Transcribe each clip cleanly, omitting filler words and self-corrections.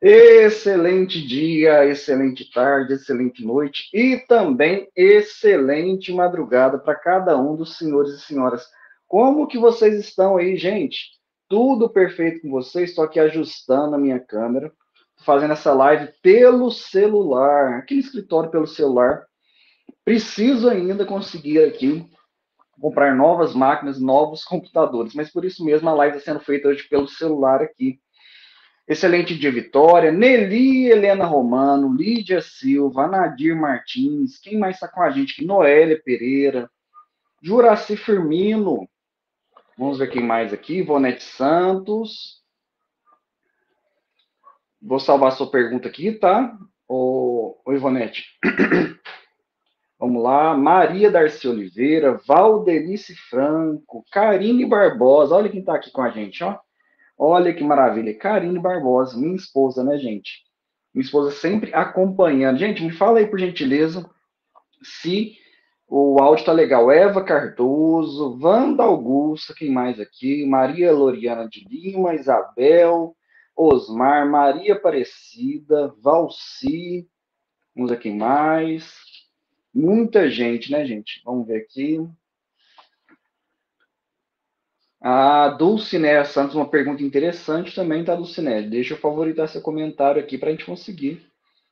Excelente dia, excelente tarde, excelente noite e também excelente madrugada para cada um dos senhores e senhoras. Como que vocês estão aí, gente? Tudo perfeito com vocês? Estou aqui ajustando a minha câmera, fazendo essa live pelo celular, aqui no escritório pelo celular. Preciso ainda conseguir aqui comprar novas máquinas, novos computadores, mas por isso mesmo a live está sendo feita hoje pelo celular aqui. Excelente dia, Vitória. Nelly Helena Romano, Lídia Silva, Nadir Martins. Quem mais está com a gente aqui? Noélia Pereira, Juraci Firmino. Vamos ver quem mais aqui. Ivonete Santos. Vou salvar a sua pergunta aqui, tá? Ô Ivonete. Vamos lá. Maria Darcy Oliveira, Valdelice Franco, Karine Barbosa. Olha quem está aqui com a gente, ó. Olha que maravilha. Karine Barbosa, minha esposa, né, gente? Minha esposa sempre acompanhando. Gente, me fala aí, por gentileza, se o áudio tá legal. Eva Cardoso, Wanda Augusta, quem mais aqui? Maria Loriana de Lima, Isabel, Osmar, Maria Aparecida, Valci, vamos ver quem mais. Muita gente, né, gente? Vamos ver aqui. A Dulcinea Santos, uma pergunta interessante também, tá, Dulcinea? Deixa eu favoritar seu comentário aqui para a gente conseguir.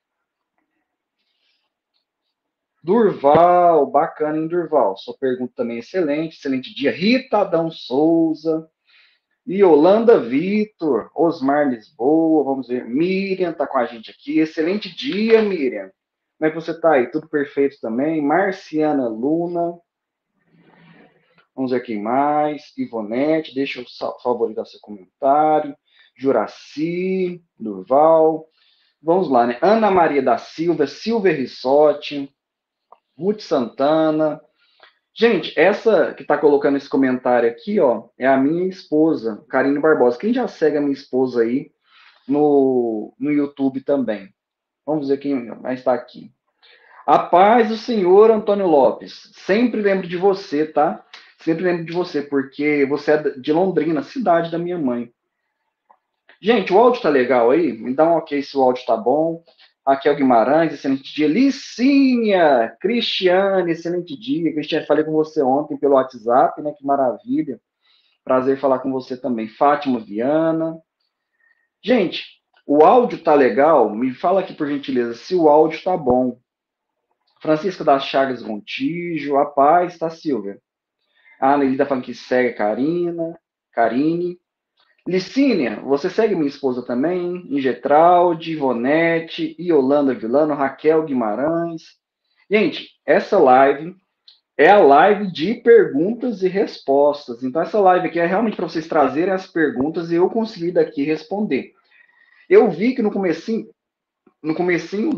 Durval, bacana, hein, Durval? Sua pergunta também é excelente, excelente dia. Rita Adão Souza, Yolanda Vitor, Osmar Lisboa, vamos ver. Miriam tá com a gente aqui. Excelente dia, Miriam. Como é que você tá aí? Tudo perfeito também? Marciana Luna, vamos ver quem mais. Ivonete, deixa eu favoritar seu comentário. Juraci, Durval. Vamos lá, né? Ana Maria da Silva, Silvia Rissotti, Ruth Santana. Gente, essa que está colocando esse comentário aqui, ó, é a minha esposa, Karine Barbosa. Quem já segue a minha esposa aí no YouTube também? Vamos ver quem mais está aqui. A paz do Senhor, Antônio Lopes. Sempre lembro de você, tá? Sempre lembro de você, porque você é de Londrina, cidade da minha mãe. Gente, o áudio tá legal aí? Me dá um ok se o áudio tá bom. Raquel Guimarães, excelente dia. Licinha, Cristiane, excelente dia. Cristiane, falei com você ontem pelo WhatsApp, né? Que maravilha. Prazer falar com você também. Fátima Viana. Gente, o áudio tá legal? Me fala aqui, por gentileza, se o áudio tá bom. Francisca das Chagas Gontijo, a paz, tá, Silvia? A Anneli tá falando que segue a Karine. Licínia, você segue minha esposa também? Ingetraldi, Ivonete, Yolanda Vilano, Raquel Guimarães. Gente, essa live é a live de perguntas e respostas. Então, essa live aqui é realmente para vocês trazerem as perguntas e eu conseguir daqui responder. Eu vi que no comecinho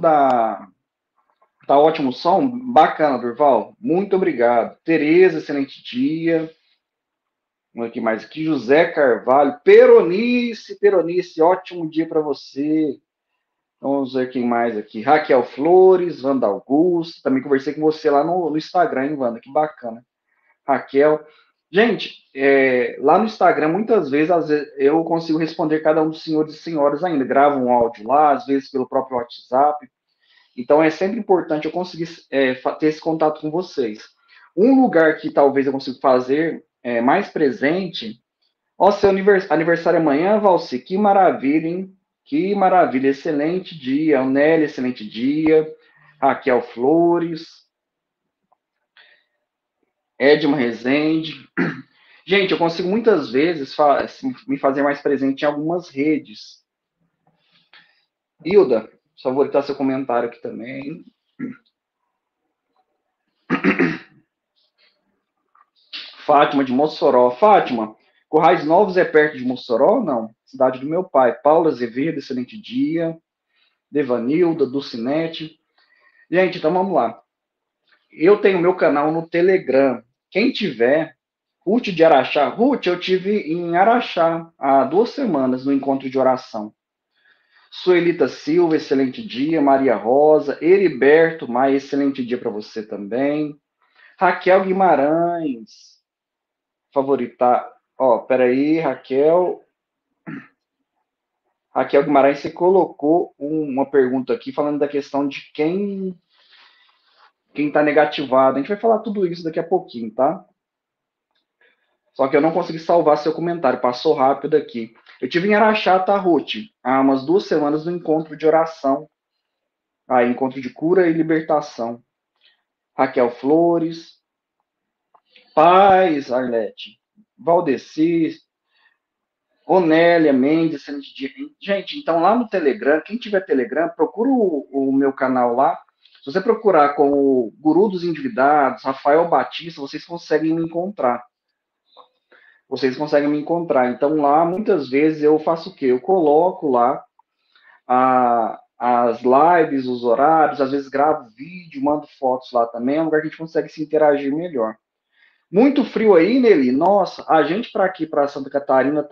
tá ótimo o som. Bacana, Durval. Muito obrigado. Tereza, excelente dia. Vamos aqui mais aqui. José Carvalho. Peronice, ótimo dia para você. Vamos ver quem mais aqui. Raquel Flores, Wanda Augusto. Também conversei com você lá no Instagram, hein, Wanda? Que bacana. Raquel. Gente, lá no Instagram, muitas vezes, às vezes, eu consigo responder cada um dos senhores e senhoras ainda. Gravo um áudio lá, às vezes pelo próprio WhatsApp. Então, é sempre importante eu conseguir ter esse contato com vocês. Um lugar que talvez eu consiga fazer mais presente. Ó, seu aniversário amanhã, Valci. Que maravilha, hein? Que maravilha. Excelente dia. Nelly, excelente dia. Raquel Flores. Edma Rezende. Gente, eu consigo muitas vezes me fazer mais presente em algumas redes. Hilda, só vou botar seu comentário aqui também. Fátima de Mossoró. Fátima, Currais Novos é perto de Mossoró? Não. Cidade do meu pai. Paula Azevedo, excelente dia. Devanilda, Dulcinete. Gente, então vamos lá. Eu tenho meu canal no Telegram. Quem tiver, Ruth de Araxá. Ruth, eu tive em Araxá há 2 semanas no encontro de oração. Suelita Silva, excelente dia. Maria Rosa. Heriberto Maia, excelente dia para você também. Raquel Guimarães. Favoritar. Ó, peraí, Raquel. Raquel Guimarães, você colocou uma pergunta aqui falando da questão de quem está negativado. A gente vai falar tudo isso daqui a pouquinho, tá? Só que eu não consegui salvar seu comentário, passou rápido aqui. Eu tive em Araxá, tá, Ruth? Há umas 2 semanas no encontro de oração. Encontro de cura e libertação. Raquel Flores, Paz, Arlete, Valdeci, Onélia, Mendes, gente, então lá no Telegram, quem tiver Telegram, procura o meu canal lá. Se você procurar com o Guru dos Endividados, Rafael Batista, vocês conseguem me encontrar. Vocês conseguem me encontrar. Então lá, muitas vezes, eu faço o quê? Eu coloco lá as lives, os horários, às vezes gravo vídeo, mando fotos lá também, é um lugar que a gente consegue se interagir melhor. Muito frio aí, Nelly? Nossa, a gente para aqui, para Santa Catarina,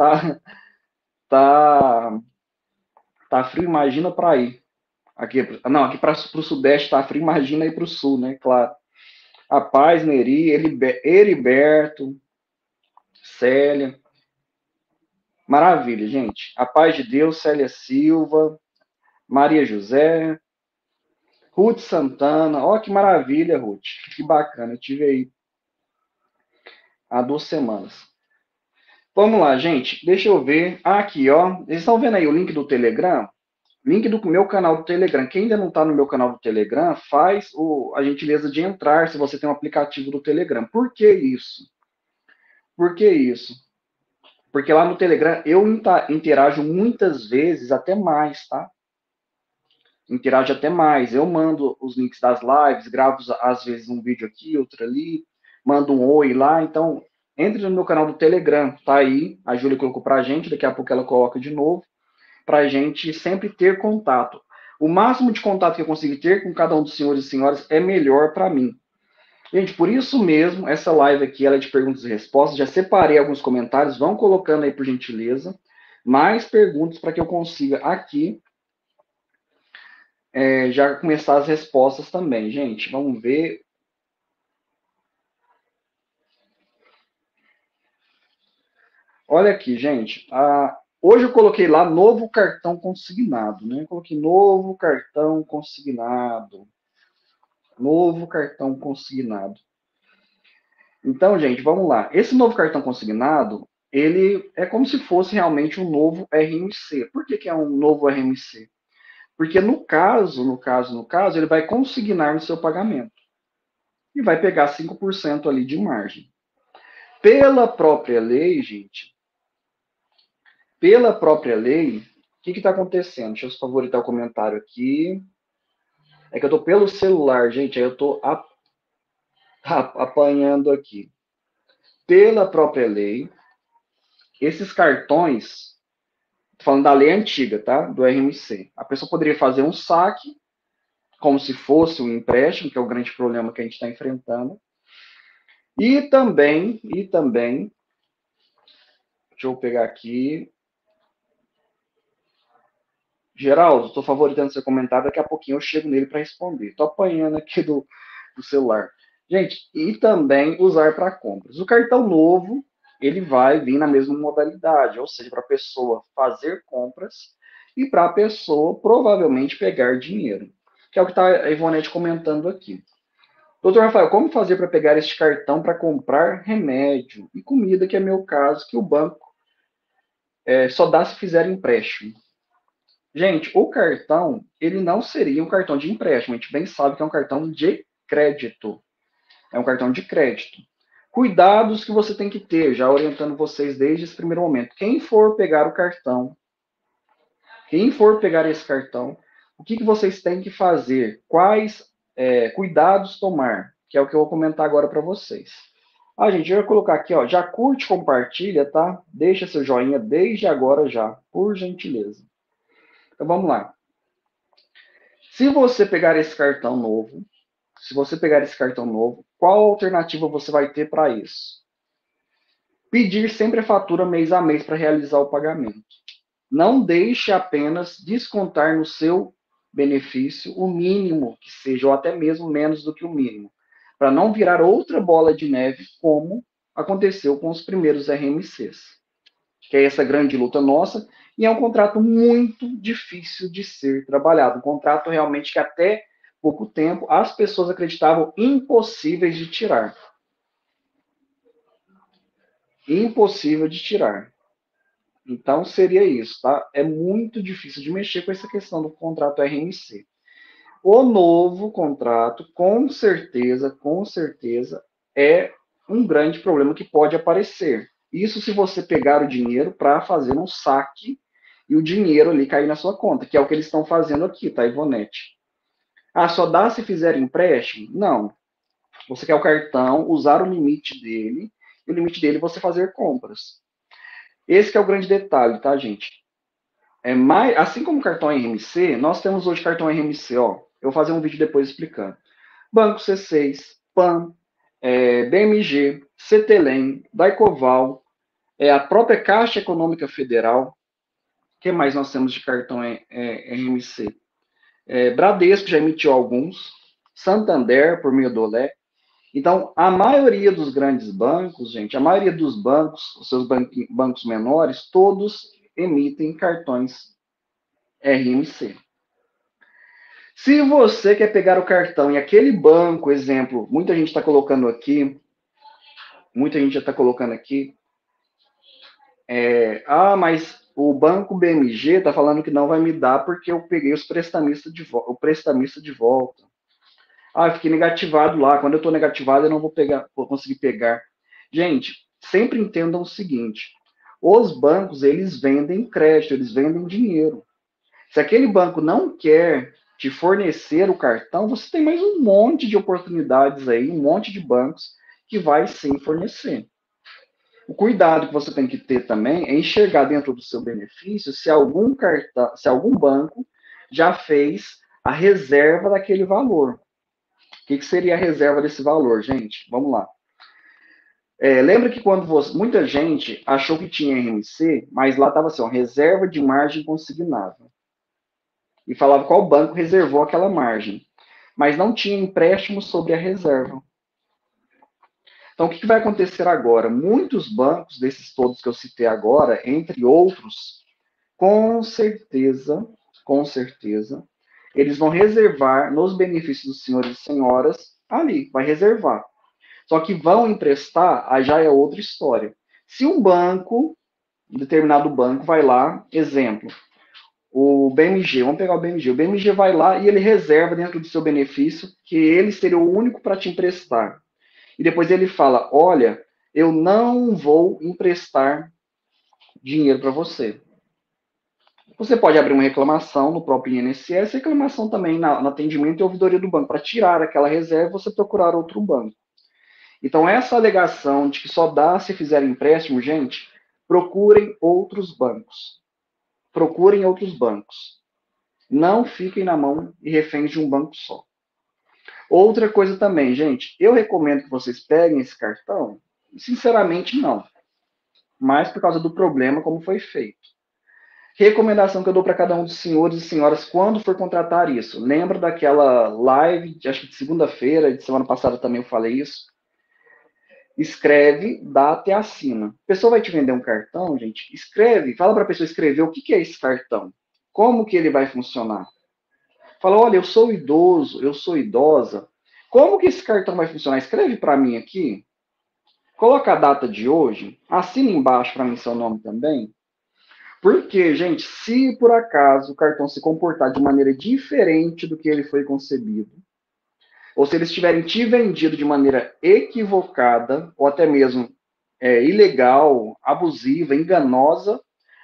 tá, tá frio, imagina para ir. Aqui, não, aqui para o Sudeste tá frio, imagina ir para o Sul, né? Claro. A Paz, Neri, Heriberto, Célia. Maravilha, gente. A paz de Deus, Célia Silva, Maria José, Ruth Santana. Ó, que maravilha, Ruth. Que bacana. Eu tive aí há 2 semanas. Vamos lá, gente. Deixa eu ver. Aqui, ó. Vocês estão vendo aí o link do Telegram? Link do meu canal do Telegram. Quem ainda não está no meu canal do Telegram, faz a gentileza de entrar se você tem um aplicativo do Telegram. Por que isso? Por que isso? Porque lá no Telegram eu interajo muitas vezes, até mais, tá? Interajo até mais. Eu mando os links das lives, gravo às vezes um vídeo aqui, outro ali, mando um oi lá. Então, entre no meu canal do Telegram, tá aí. A Júlia colocou pra gente, daqui a pouco ela coloca de novo, pra gente sempre ter contato. O máximo de contato que eu conseguir ter com cada um dos senhores e senhoras é melhor para mim. Gente, por isso mesmo, essa live aqui ela é de perguntas e respostas. Já separei alguns comentários, vão colocando aí por gentileza. Mais perguntas para que eu consiga aqui já começar as respostas também. Gente, vamos ver. Olha aqui, gente. Hoje eu coloquei lá novo cartão consignado, né? Eu coloquei novo cartão consignado. Novo cartão consignado. Então, gente, vamos lá. Esse novo cartão consignado, ele é como se fosse realmente um novo RMC. Por que é um novo RMC? Porque no caso, ele vai consignar no seu pagamento e vai pegar 5% ali de margem. Pela própria lei, gente, pela própria lei, o que está acontecendo? Deixa eu favoritar o comentário aqui. É que eu estou pelo celular, gente, aí eu estou apanhando aqui. Pela própria lei, esses cartões, tô falando da lei antiga, tá? Do RMC. A pessoa poderia fazer um saque, como se fosse um empréstimo, que é o grande problema que a gente está enfrentando. E também, deixa eu pegar aqui. Geraldo, estou favoritando seu comentário, daqui a pouquinho eu chego nele para responder. Estou apanhando aqui do celular. Gente, e também usar para compras. O cartão novo, ele vai vir na mesma modalidade, ou seja, para a pessoa fazer compras e para a pessoa provavelmente pegar dinheiro, que é o que está a Ivonete comentando aqui. Doutor Rafael, como fazer para pegar este cartão para comprar remédio e comida, que é meu caso, que o banco só dá se fizer empréstimo? Gente, o cartão, ele não seria um cartão de empréstimo, a gente bem sabe que é um cartão de crédito. É um cartão de crédito. Cuidados que você tem que ter, já orientando vocês desde esse primeiro momento. Quem for pegar o cartão, quem for pegar esse cartão, o que vocês têm que fazer? Quais cuidados tomar? Que é o que eu vou comentar agora para vocês. Gente, eu vou colocar aqui, ó, já curte, compartilha, tá? Deixa seu joinha desde agora já, por gentileza. Então vamos lá. Se você pegar esse cartão novo, qual alternativa você vai ter para isso? Pedir sempre a fatura mês a mês para realizar o pagamento. Não deixe apenas descontar no seu benefício o mínimo que seja, ou até mesmo menos do que o mínimo, para não virar outra bola de neve, como aconteceu com os primeiros RMCs. que é essa grande luta nossa, e é um contrato muito difícil de ser trabalhado, um contrato realmente que até pouco tempo as pessoas acreditavam impossíveis de tirar. Impossível de tirar. Então seria isso, tá? É muito difícil de mexer com essa questão do contrato RMC. O novo contrato, com certeza, é um grande problema que pode aparecer. Isso se você pegar o dinheiro para fazer um saque e o dinheiro ali cair na sua conta, que é o que eles estão fazendo aqui, tá, Ivonete? Ah, só dá se fizer empréstimo? Não. Você quer o cartão, usar o limite dele, e o limite dele é você fazer compras. Esse que é o grande detalhe, tá, gente? Assim como o cartão RMC, nós temos hoje cartão RMC, ó. Eu vou fazer um vídeo depois explicando. Banco C6, PAN, BMG, CETELEM, Daicoval, a própria Caixa Econômica Federal. O que mais nós temos de cartão RMC? Bradesco já emitiu alguns, Santander, por meio do Olé. Então, a maioria dos grandes bancos, gente, a maioria dos bancos, os seus bancos menores, todos emitem cartões RMC. Se você quer pegar o cartão e aquele banco, exemplo, muita gente está colocando aqui, muita gente já está colocando aqui, mas o banco BMG está falando que não vai me dar porque eu peguei o prestamista de volta. Ah, eu fiquei negativado lá. Quando eu estou negativado, eu não vou conseguir pegar. Gente, sempre entendam o seguinte: os bancos eles vendem crédito, eles vendem dinheiro. Se aquele banco não quer te fornecer o cartão, você tem mais um monte de oportunidades aí, um monte de bancos que vai sim fornecer. O cuidado que você tem que ter também é enxergar dentro do seu benefício se algum cartão, se algum banco já fez a reserva daquele valor. O que seria a reserva desse valor, gente? Vamos lá. Lembra que muita gente achou que tinha RMC, mas lá estava assim, ó, reserva de margem consignável. E falava qual banco reservou aquela margem. Mas não tinha empréstimo sobre a reserva. Então, o que vai acontecer agora? Muitos bancos, desses todos que eu citei agora, entre outros, com certeza, eles vão reservar nos benefícios dos senhores e senhoras ali, vai reservar. Só que vão emprestar, aí já é outra história. Se um banco, um determinado banco, vai lá, exemplo, o BMG, vamos pegar o BMG vai lá e ele reserva dentro do seu benefício que ele seria o único para te emprestar. E depois ele fala, olha, eu não vou emprestar dinheiro para você. Você pode abrir uma reclamação no próprio INSS, reclamação também no atendimento e ouvidoria do banco, para tirar aquela reserva e você procurar outro banco. Então, essa alegação de que só dá se fizer empréstimo, gente, procurem outros bancos. Procurem outros bancos. Não fiquem na mão e reféns de um banco só. Outra coisa também, gente, eu recomendo que vocês peguem esse cartão? Sinceramente, não. Mais por causa do problema como foi feito. Recomendação que eu dou para cada um dos senhores e senhoras quando for contratar isso. Lembra daquela live, acho que de segunda-feira, de semana passada também eu falei isso. Escreve, data e assina. A pessoa vai te vender um cartão, gente, escreve, fala para a pessoa escrever o que é esse cartão, como que ele vai funcionar. Fala, olha, eu sou idoso, eu sou idosa, como que esse cartão vai funcionar? Escreve para mim aqui, coloca a data de hoje, assina embaixo para mim seu nome também. Porque, gente, se por acaso o cartão se comportar de maneira diferente do que ele foi concebido, ou se eles tiverem te vendido de maneira equivocada, ou até mesmo ilegal, abusiva, enganosa,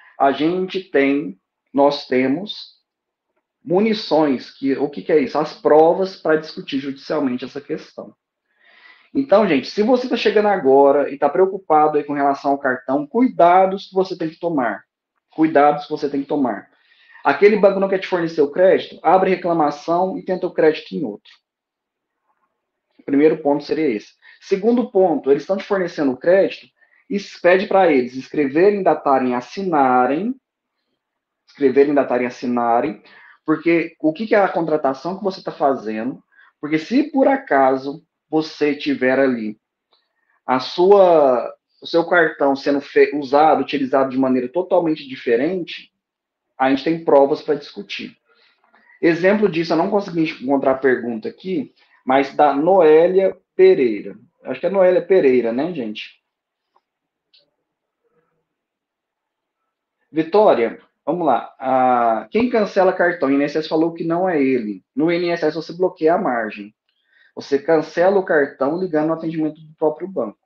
nós temos munições, o que é isso? As provas para discutir judicialmente essa questão. Então, gente, se você está chegando agora e está preocupado aí com relação ao cartão, cuidados que você tem que tomar. Cuidados que você tem que tomar. Aquele banco não quer te fornecer o crédito? Abre reclamação e tenta o crédito em outro. O primeiro ponto seria esse. Segundo ponto, eles estão te fornecendo o crédito e pede para eles escreverem, datarem, assinarem. Escreverem, datarem, assinarem. Porque o que é a contratação que você está fazendo? Porque se por acaso você tiver ali a sua o seu cartão sendo usado, utilizado de maneira totalmente diferente, a gente tem provas para discutir. Exemplo disso, eu não consegui encontrar a pergunta aqui, mas da Noélia Pereira. Acho que é Noélia Pereira, né, gente? Vitória, vamos lá. Quem cancela cartão? O INSS falou que não é ele. No INSS você bloqueia a margem. Você cancela o cartão ligando no atendimento do próprio banco.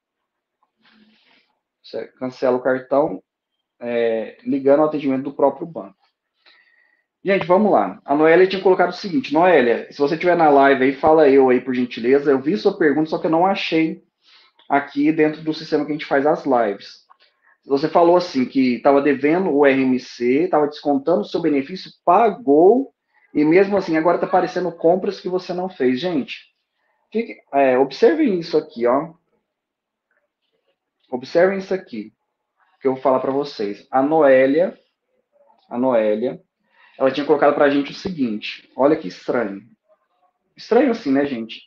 Você cancela o cartão ligando ao atendimento do próprio banco. Gente, vamos lá. A Noélia tinha colocado o seguinte. Noélia, se você estiver na live aí, fala eu aí, por gentileza. Eu vi sua pergunta, só que eu não achei aqui dentro do sistema que a gente faz as lives. Você falou assim, que estava devendo o RMC, estava descontando o seu benefício, pagou, e mesmo assim agora está aparecendo compras que você não fez. Gente, observem isso aqui, ó. Observem isso aqui, que eu vou falar para vocês. A Noélia, ela tinha colocado para a gente o seguinte. Olha que estranho. Estranho assim, né, gente?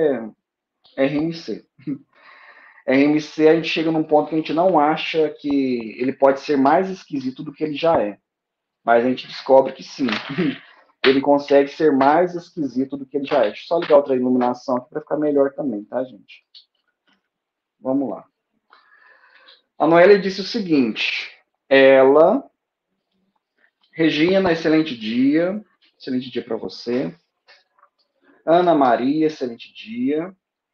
RMC. RMC, a gente chega num ponto que a gente não acha que ele pode ser mais esquisito do que ele já é. Mas a gente descobre que sim. Ele consegue ser mais esquisito do que ele já é. Deixa eu só ligar outra iluminação aqui para ficar melhor também, tá, gente? Vamos lá. A Noélia disse o seguinte. Regina, excelente dia. Excelente dia para você. Ana Maria, excelente dia.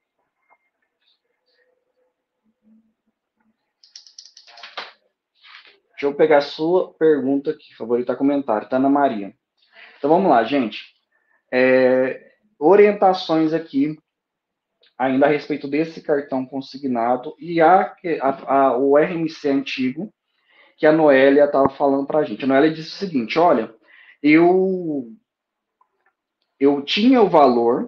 Deixa eu pegar a sua pergunta aqui, favoritar comentário, tá, Ana Maria? Então vamos lá, gente. Orientações aqui, ainda a respeito desse cartão consignado e o RMC antigo, que a Noélia estava falando para a gente. A Noélia disse o seguinte: olha, eu tinha o valor.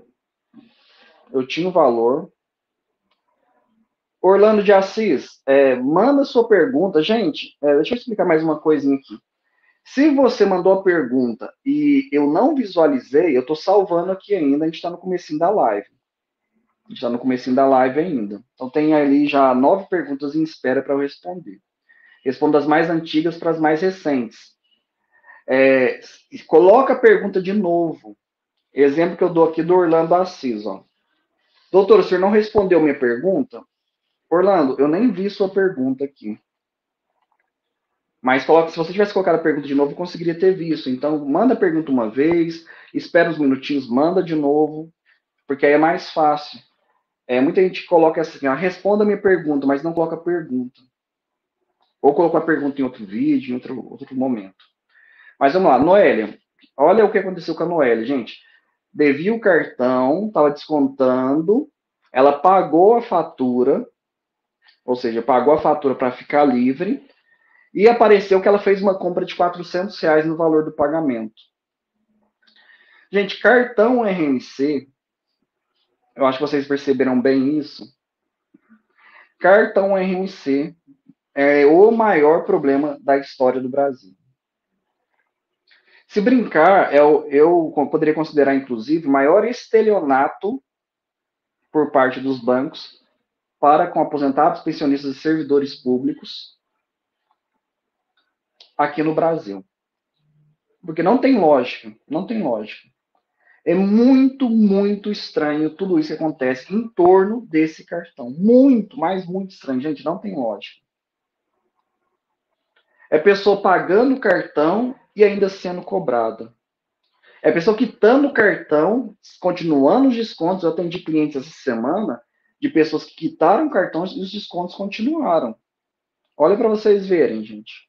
Orlando de Assis, manda sua pergunta. Gente, deixa eu explicar mais uma coisinha aqui. Se você mandou a pergunta e eu não visualizei, eu estou salvando aqui ainda, a gente está no comecinho da live. Ainda. Então tem ali já 9 perguntas em espera para eu responder. Respondo das mais antigas para as mais recentes. Coloca a pergunta de novo. Exemplo que eu dou aqui do Orlando Assis. Ó. Doutor, o senhor não respondeu minha pergunta? Orlando, eu nem vi sua pergunta aqui. Mas se você tivesse colocado a pergunta de novo, eu conseguiria ter visto. Então, manda a pergunta uma vez, espera uns minutinhos, manda de novo, porque aí é mais fácil. Muita gente coloca assim, responda a minha pergunta, mas não coloca a pergunta. Ou colocou a pergunta em outro vídeo, em outro momento. Mas vamos lá, Noélia. Olha o que aconteceu com a Noélia, gente. Devia o cartão, estava descontando, ela pagou a fatura, ou seja, pagou a fatura para ficar livre, e apareceu que ela fez uma compra de R$ 400 no valor do pagamento. Gente, cartão RMC, eu acho que vocês perceberam bem isso. Cartão RMC é o maior problema da história do Brasil. Se brincar, eu poderia considerar, inclusive, o maior estelionato por parte dos bancos para com aposentados, pensionistas e servidores públicos aqui no Brasil. Porque não tem lógica, não tem lógica. É muito, muito estranho tudo isso que acontece em torno desse cartão. Muito, mas muito estranho. Gente, não tem lógica. É pessoa pagando o cartão e ainda sendo cobrada. É pessoa quitando o cartão, continuando os descontos. Eu atendi clientes essa semana de pessoas que quitaram o cartão e os descontos continuaram. Olha para vocês verem, gente.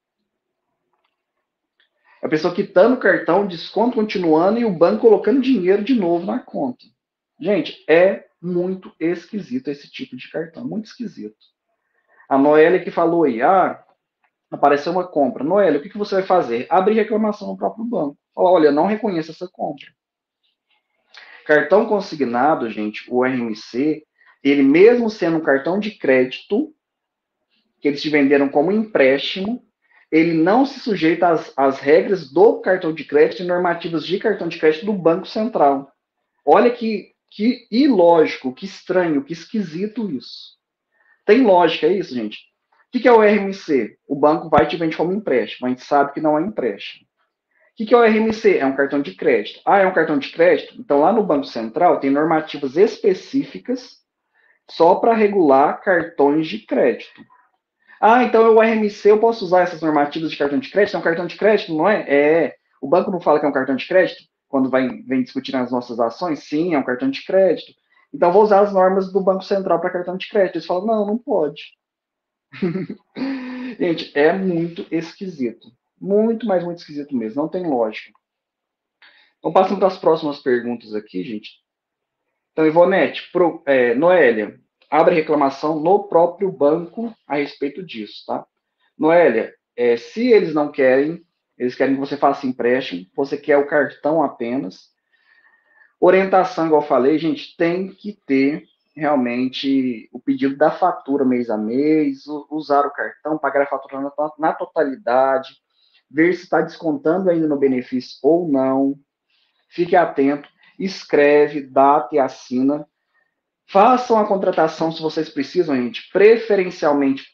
A pessoa quitando o cartão, desconto continuando e o banco colocando dinheiro de novo na conta. Gente, é muito esquisito esse tipo de cartão, muito esquisito. A Noélia que falou aí, apareceu uma compra. Noélia, o que você vai fazer? Abrir reclamação no próprio banco. Falar, olha, não reconheço essa compra. Cartão consignado, gente, o RMC, ele mesmo sendo um cartão de crédito, que eles te venderam como empréstimo, ele não se sujeita às regras do cartão de crédito e normativas de cartão de crédito do Banco Central. Olha que ilógico, que estranho, que esquisito isso. Tem lógica isso, gente? O que é o RMC? O banco vai te vender como empréstimo. A gente sabe que não é empréstimo. O que é o RMC? É um cartão de crédito. Ah, é um cartão de crédito? Então, lá no Banco Central, tem normativas específicas só para regular cartões de crédito. Ah, então o RMC eu posso usar essas normativas de cartão de crédito? É um cartão de crédito, não é? É. O banco não fala que é um cartão de crédito quando vem discutir as nossas ações? Sim, é um cartão de crédito. Então, vou usar as normas do Banco Central para cartão de crédito. Eles falam, não, não pode. Gente, é muito esquisito. Muito, mas muito esquisito mesmo. Não tem lógica. Então, passando para as próximas perguntas aqui, gente. Então, Ivonete, Noélia, abre reclamação no próprio banco a respeito disso, tá? Noélia, se eles não querem, eles querem que você faça empréstimo, você quer o cartão apenas. Orientação, igual eu falei, gente, tem que ter realmente o pedido da fatura mês a mês, usar o cartão, pagar a fatura na totalidade, ver se está descontando ainda no benefício ou não. Fique atento, escreve, data e assina. Façam a contratação se vocês precisam, gente, preferencialmente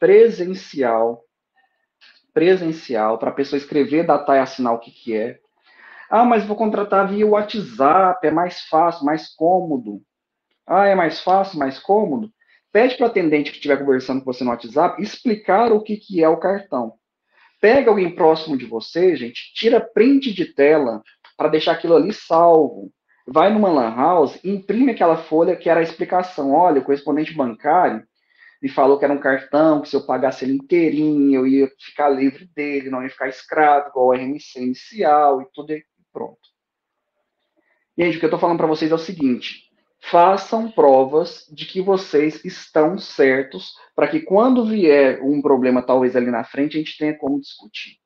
presencial, para a pessoa escrever, datar e assinar o que é. Ah, mas vou contratar via WhatsApp, é mais fácil, mais cômodo. Ah, é mais fácil, mais cômodo? Pede para o atendente que estiver conversando com você no WhatsApp explicar o que é o cartão. Pega alguém próximo de você, gente, tira print de tela para deixar aquilo ali salvo. Vai numa lan house, imprime aquela folha que era a explicação. Olha, o correspondente bancário me falou que era um cartão, que se eu pagasse ele inteirinho, eu ia ficar livre dele, não ia ficar escravo, igual o RMC inicial e tudo e pronto. Gente, o que eu estou falando para vocês é o seguinte: façam provas de que vocês estão certos, para que quando vier um problema, talvez ali na frente, a gente tenha como discutir.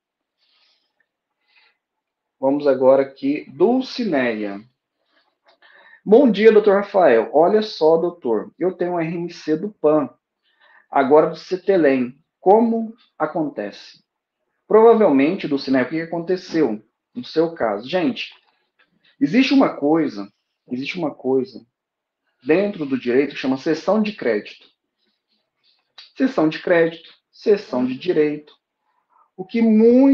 Vamos agora aqui, Dulcineia. Bom dia, doutor Rafael. Olha só, doutor, eu tenho um RMC do PAN, agora do Cetelem. Como acontece? Provavelmente, Dulcineia, o que aconteceu no seu caso? Gente, existe uma coisa dentro do direito que chama cessão de crédito. Cessão de crédito, cessão de direito. O que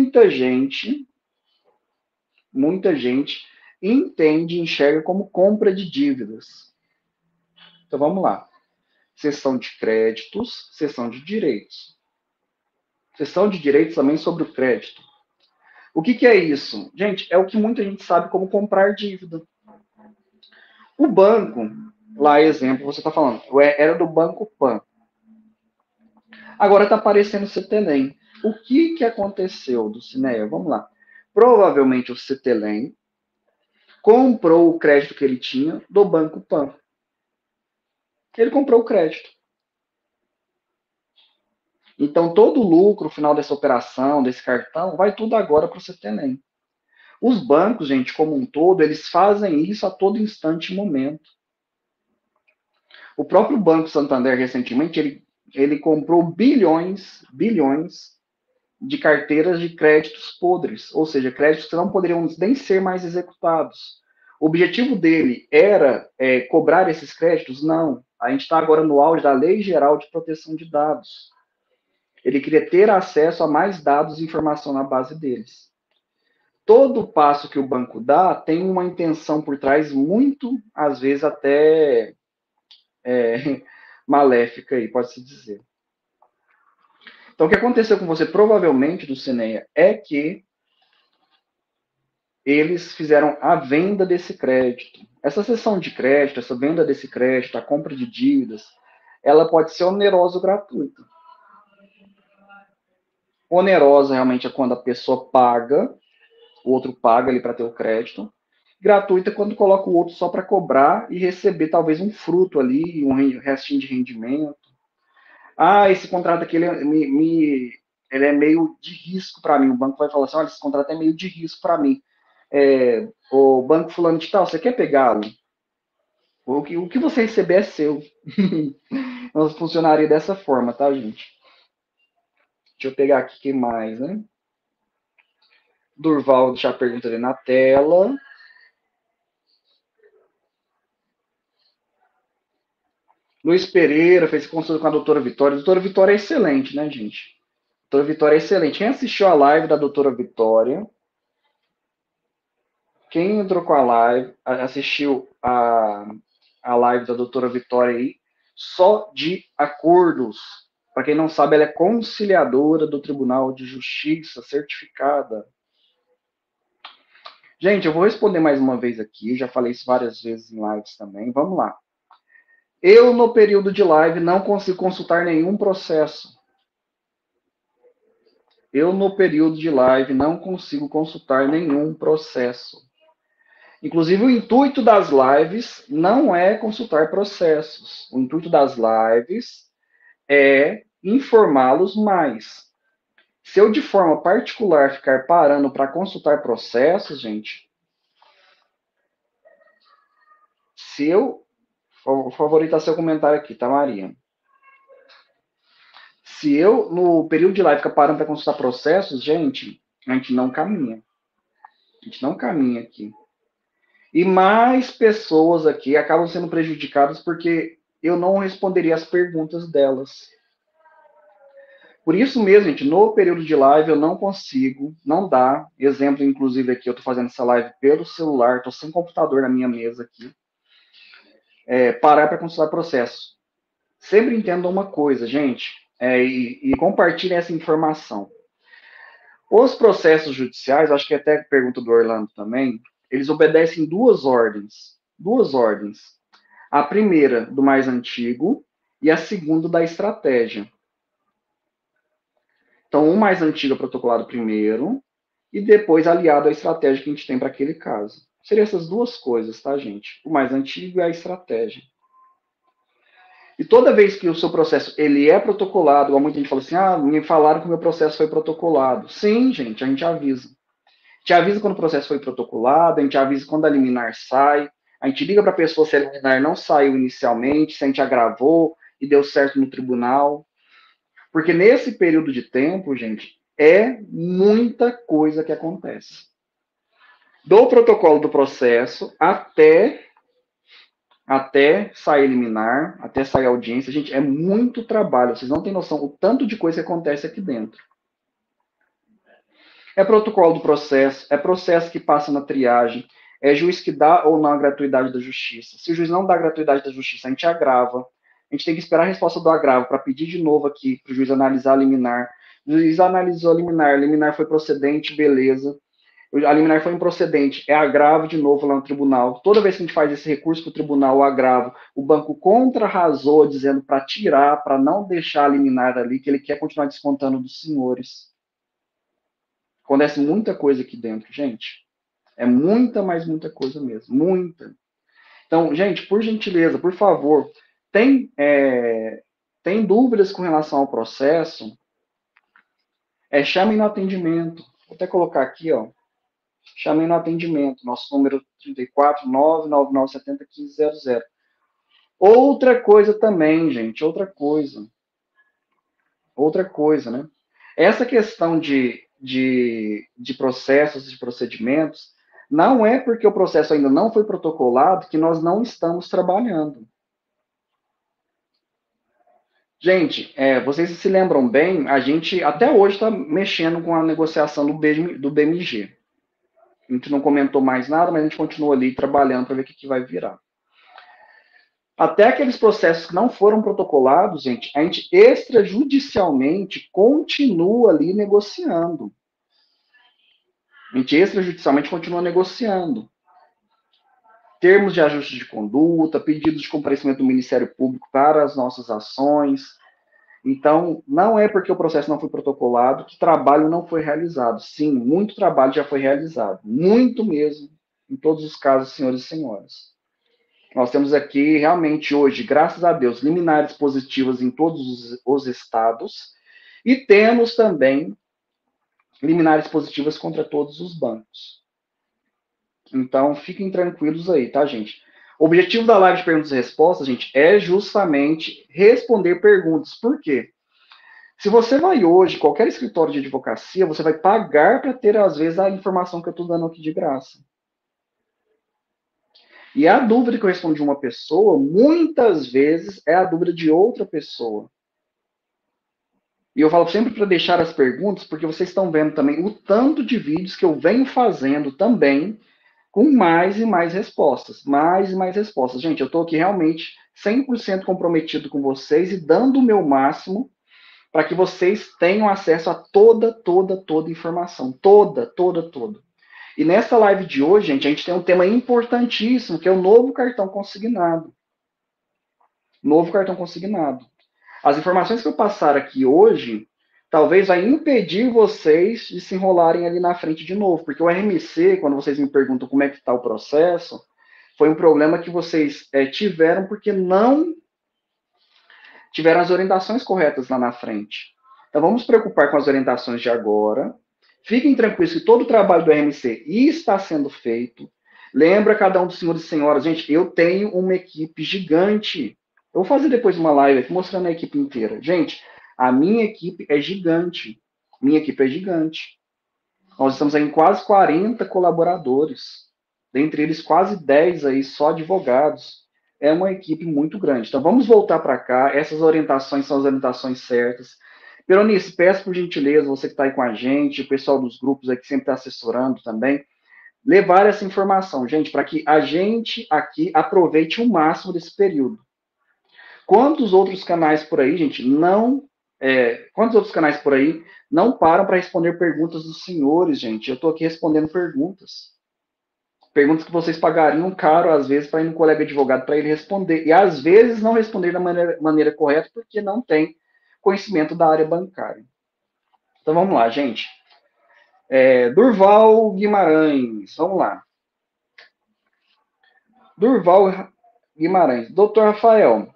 muita gente entende e enxerga como compra de dívidas. Então vamos lá. Cessão de créditos, cessão de direitos. Cessão de direitos também sobre o crédito. O que é isso? Gente, é o que muita gente sabe como comprar dívida. O banco, lá exemplo, você está falando, era do Banco Pan. Agora está aparecendo o Cetelem. O que aconteceu do Cineia? Vamos lá. Provavelmente o Cetelem comprou o crédito que ele tinha do Banco Pan. Ele comprou o crédito. Então, todo o lucro final dessa operação, desse cartão, vai tudo agora para o Cetelem. Os bancos, gente, como um todo, eles fazem isso a todo instante e momento. O próprio Banco Santander, recentemente, ele comprou bilhões de carteiras de créditos podres, ou seja, créditos que não poderiam nem ser mais executados. O objetivo dele era cobrar esses créditos? Não. A gente está agora no auge da Lei Geral de Proteção de Dados. Ele queria ter acesso a mais dados e informação na base deles. Todo passo que o banco dá tem uma intenção por trás muito, às vezes, até maléfica, aí, pode-se dizer. Então, o que aconteceu com você, provavelmente, do Cineia, é que eles fizeram a venda desse crédito. Essa cessão de crédito, essa venda desse crédito, a compra de dívidas, ela pode ser onerosa ou gratuita. Onerosa realmente é quando a pessoa paga, o outro paga ali para ter o crédito. Gratuita é quando coloca o outro só para cobrar e receber talvez um fruto ali, um restinho de rendimento. Ah, esse contrato aqui ele é meio de risco para mim. O banco vai falar assim, olha, esse contrato é meio de risco para mim. O banco fulano de tal, você quer pegá-lo? O que você receber é seu. Não funcionaria dessa forma, tá, gente? Deixa eu pegar aqui quem mais, né? Durval deixar a pergunta ali na tela. Luiz Pereira fez consulta com a doutora Vitória. A doutora Vitória é excelente, né, gente? A doutora Vitória é excelente. Quem assistiu a live da doutora Vitória, quem entrou com a live, assistiu a live da doutora Vitória aí, só de acordos. Para quem não sabe, ela é conciliadora do Tribunal de Justiça, certificada. Gente, eu vou responder mais uma vez aqui, já falei isso várias vezes em lives também. Vamos lá. Eu, no período de live, não consigo consultar nenhum processo. Eu, no período de live, não consigo consultar nenhum processo. Inclusive, o intuito das lives não é consultar processos. O intuito das lives é informá-los mais. Se eu, de forma particular, ficar parando para consultar processos, gente, se eu... Vou favoritar seu comentário aqui, tá, Maria? Se eu, no período de live, ficar parando para consultar processos, gente, a gente não caminha. A gente não caminha aqui. E mais pessoas aqui acabam sendo prejudicadas porque eu não responderia as perguntas delas. Por isso mesmo, gente, no período de live eu não consigo, não dá. Exemplo, inclusive, aqui, eu estou fazendo essa live pelo celular, estou sem computador na minha mesa aqui. Parar para consultar processo. Sempre entendam uma coisa, gente, e compartilhem essa informação. Os processos judiciais, acho que até pergunta do Orlando também, eles obedecem duas ordens. Duas ordens. A primeira, do mais antigo, e a segunda, da estratégia. Então, o mais antigo é protocolado primeiro, e depois aliado à estratégia que a gente tem para aquele caso. Seriam essas duas coisas, tá, gente? O mais antigo e a estratégia. E toda vez que o seu processo ele é protocolado, igual muita gente fala assim, me falaram que o meu processo foi protocolado. Sim, gente, a gente avisa. A gente avisa quando o processo foi protocolado, a gente avisa quando a liminar sai, a gente liga para a pessoa se a liminar não saiu inicialmente, se a gente agravou e deu certo no tribunal. Porque nesse período de tempo, gente, é muita coisa que acontece. Do protocolo do processo até sair liminar, até sair audiência, gente, é muito trabalho. Vocês não têm noção o tanto de coisa que acontece aqui dentro. É protocolo do processo, é processo que passa na triagem, é juiz que dá ou não a gratuidade da justiça. Se o juiz não dá a gratuidade da justiça, a gente agrava. A gente tem que esperar a resposta do agravo para pedir de novo aqui para o juiz analisar a liminar. O juiz analisou a liminar foi procedente, beleza. A liminar foi improcedente, é agravo de novo lá no tribunal. Toda vez que a gente faz esse recurso para o tribunal, o agravo, o banco contra-razou, dizendo para tirar, para não deixar a liminar ali, que ele quer continuar descontando dos senhores. Acontece muita coisa aqui dentro, gente. É muita, mas muita coisa mesmo. Muita. Então, gente, por gentileza, por favor, tem dúvidas com relação ao processo, chamem no atendimento. Vou até colocar aqui, ó. Chamem no atendimento. Nosso número 34 999 70 1500. Outra coisa também, gente, outra coisa, né? Essa questão de processos, de procedimentos, não é porque o processo ainda não foi protocolado que nós não estamos trabalhando. Gente, vocês se lembram bem, a gente até hoje está mexendo com a negociação do BMG. A gente não comentou mais nada, mas a gente continua ali trabalhando para ver o que vai virar. Até aqueles processos que não foram protocolados, gente, a gente extrajudicialmente continua ali negociando. A gente extrajudicialmente continua negociando. Termos de ajuste de conduta, pedidos de comparecimento do Ministério Público para as nossas ações. Então, não é porque o processo não foi protocolado que trabalho não foi realizado. Sim, muito trabalho já foi realizado. Muito mesmo, em todos os casos, senhores e senhoras. Nós temos aqui, realmente, hoje, graças a Deus, liminares positivas em todos os estados e temos também liminares positivas contra todos os bancos. Então, fiquem tranquilos aí, tá, gente? O objetivo da live de perguntas e respostas, gente, é justamente responder perguntas. Por quê? Se você vai hoje, qualquer escritório de advocacia, você vai pagar para ter, às vezes, a informação que eu estou dando aqui de graça. E a dúvida que eu respondo de uma pessoa, muitas vezes, é a dúvida de outra pessoa. E eu falo sempre para deixar as perguntas, porque vocês estão vendo também o tanto de vídeos que eu venho fazendo também, com mais e mais respostas. Mais e mais respostas. Gente, eu estou aqui realmente 100% comprometido com vocês e dando o meu máximo para que vocês tenham acesso a toda informação. Toda. E nessa live de hoje, gente, a gente tem um tema importantíssimo, que é o novo cartão consignado. Novo cartão consignado. As informações que eu passar aqui hoje, talvez vai impedir vocês de se enrolarem ali na frente de novo, porque o RMC, quando vocês me perguntam como é que está o processo, foi um problema que vocês tiveram porque não tiveram as orientações corretas lá na frente. Então vamos nos preocupar com as orientações de agora. Fiquem tranquilos que todo o trabalho do RMC está sendo feito. Lembra cada um dos senhores e senhoras, gente, eu tenho uma equipe gigante. Eu vou fazer depois uma live aqui mostrando a equipe inteira. Gente, a minha equipe é gigante. Minha equipe é gigante. Nós estamos aí em quase 40 colaboradores. Dentre eles, quase 10 aí só advogados. É uma equipe muito grande. Então, vamos voltar para cá. Essas orientações são as orientações certas. Peronice, peço por gentileza, você que está aí com a gente, o pessoal dos grupos aí que sempre está assessorando também, levar essa informação, gente, para que a gente aqui aproveite o máximo desse período. Quantos outros canais por aí, gente, quantos outros canais por aí não param para responder perguntas dos senhores, gente? Eu estou aqui respondendo perguntas. Perguntas que vocês pagariam caro, às vezes, para ir no colega advogado para ele responder. E, às vezes, não responder da maneira correta porque não tem conhecimento da área bancária. Então, vamos lá, gente. Durval Guimarães, vamos lá. Durval Guimarães. Doutor Rafael,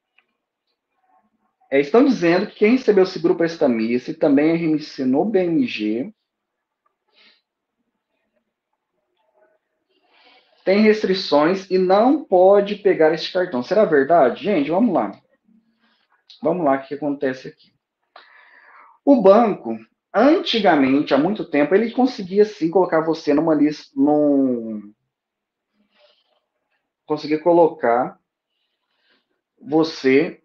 estão dizendo que quem recebeu seguro prestamista e também é RMC no BMG tem restrições e não pode pegar esse cartão. Será verdade? Gente, vamos lá. Vamos lá, o que acontece aqui. O banco, antigamente, há muito tempo, ele conseguia sim colocar você numa lista, conseguia colocar você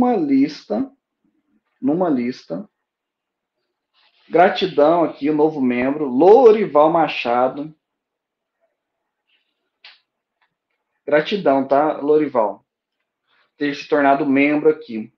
numa lista. Gratidão aqui, o novo membro, Lorival Machado. Gratidão, tá, Lorival? Ter se tornado membro aqui.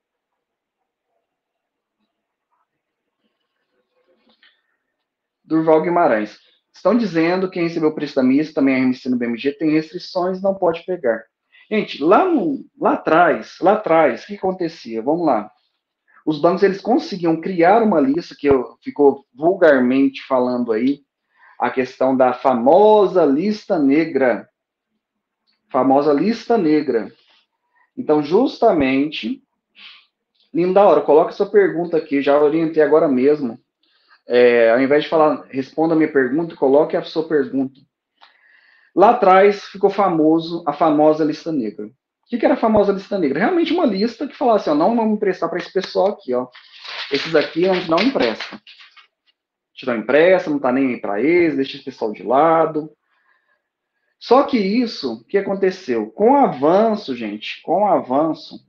Durval Guimarães. Estão dizendo que quem recebeu prestamista, também a RMC no BMG, tem restrições, não pode pegar. Gente, lá atrás, o que acontecia? Vamos lá. Os bancos eles conseguiam criar uma lista que ficou vulgarmente falando aí, a questão da famosa lista negra. Famosa lista negra. Então, justamente, lindo da hora, coloca sua pergunta aqui, já orientei agora mesmo. Ao invés de falar, responda a minha pergunta, coloque a sua pergunta. Lá atrás ficou famoso a famosa lista negra. O que era a famosa lista negra? Realmente uma lista que falava assim, ó, não vamos emprestar para esse pessoal aqui, ó. Esses aqui a gente não empresta. A gente não empresta, não está nem aí para eles, deixa esse pessoal de lado. Só que isso, o que aconteceu? Com o avanço, gente, com o avanço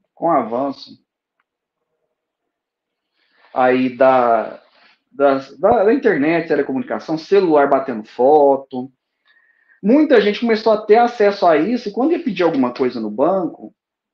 aí da internet, telecomunicação, celular batendo foto, muita gente começou a ter acesso a isso, e quando ia pedir alguma coisa no banco,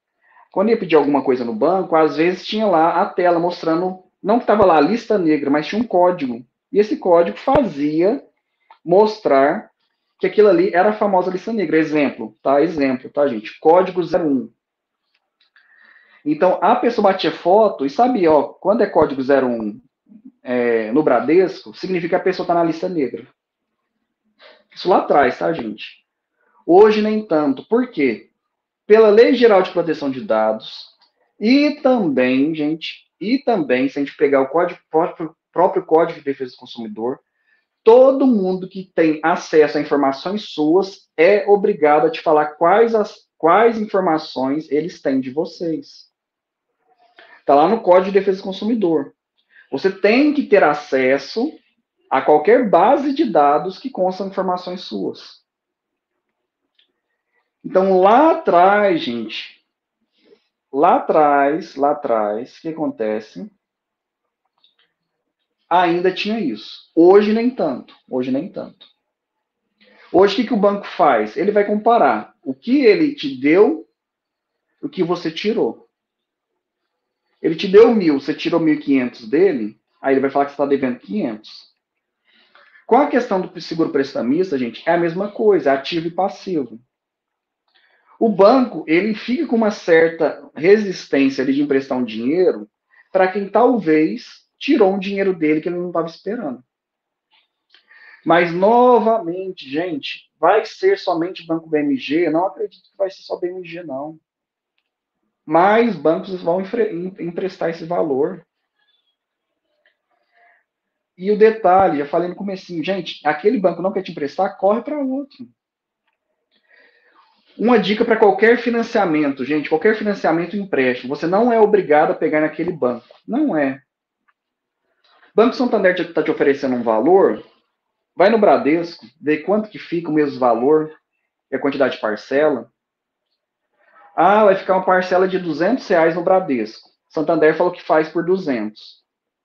às vezes tinha lá a tela mostrando, não que estava lá a lista negra, mas tinha um código. E esse código fazia mostrar que aquilo ali era a famosa lista negra. Exemplo, tá, gente? Código 01. Então, a pessoa batia foto e sabia, ó, quando é código 01 no Bradesco, significa que a pessoa está na lista negra. Isso lá atrás, tá, gente? Hoje nem tanto. Por quê? Pela Lei Geral de Proteção de Dados e também, gente, se a gente pegar o próprio Código de Defesa do Consumidor, todo mundo que tem acesso a informações suas é obrigado a te falar quais informações eles têm de vocês. Está lá no Código de Defesa do Consumidor. Você tem que ter acesso a qualquer base de dados que constam informações suas. Então, lá atrás, gente, lá atrás, o que acontece? Ainda tinha isso. Hoje nem tanto. Hoje nem tanto. Hoje o que o banco faz? Ele vai comparar o que ele te deu, o que você tirou. Ele te deu 1.000, você tirou 1.500 dele, aí ele vai falar que você está devendo 500. Com a questão do seguro prestamista, gente, é a mesma coisa, ativo e passivo. O banco, ele fica com uma certa resistência de emprestar um dinheiro para quem talvez tirou um dinheiro dele que ele não estava esperando. Mas, novamente, gente, vai ser somente Banco BMG? Não acredito que vai ser só BMG, não. Mais bancos vão emprestar esse valor. E o detalhe, já falei no comecinho, gente, aquele banco não quer te emprestar, corre para outro. Uma dica para qualquer financiamento, gente, qualquer financiamento e empréstimo, você não é obrigado a pegar naquele banco. Não é. Banco Santander está te oferecendo um valor, vai no Bradesco, vê quanto que fica o mesmo valor e a quantidade de parcela. Ah, vai ficar uma parcela de R$ 200 no Bradesco. Santander falou que faz por 200.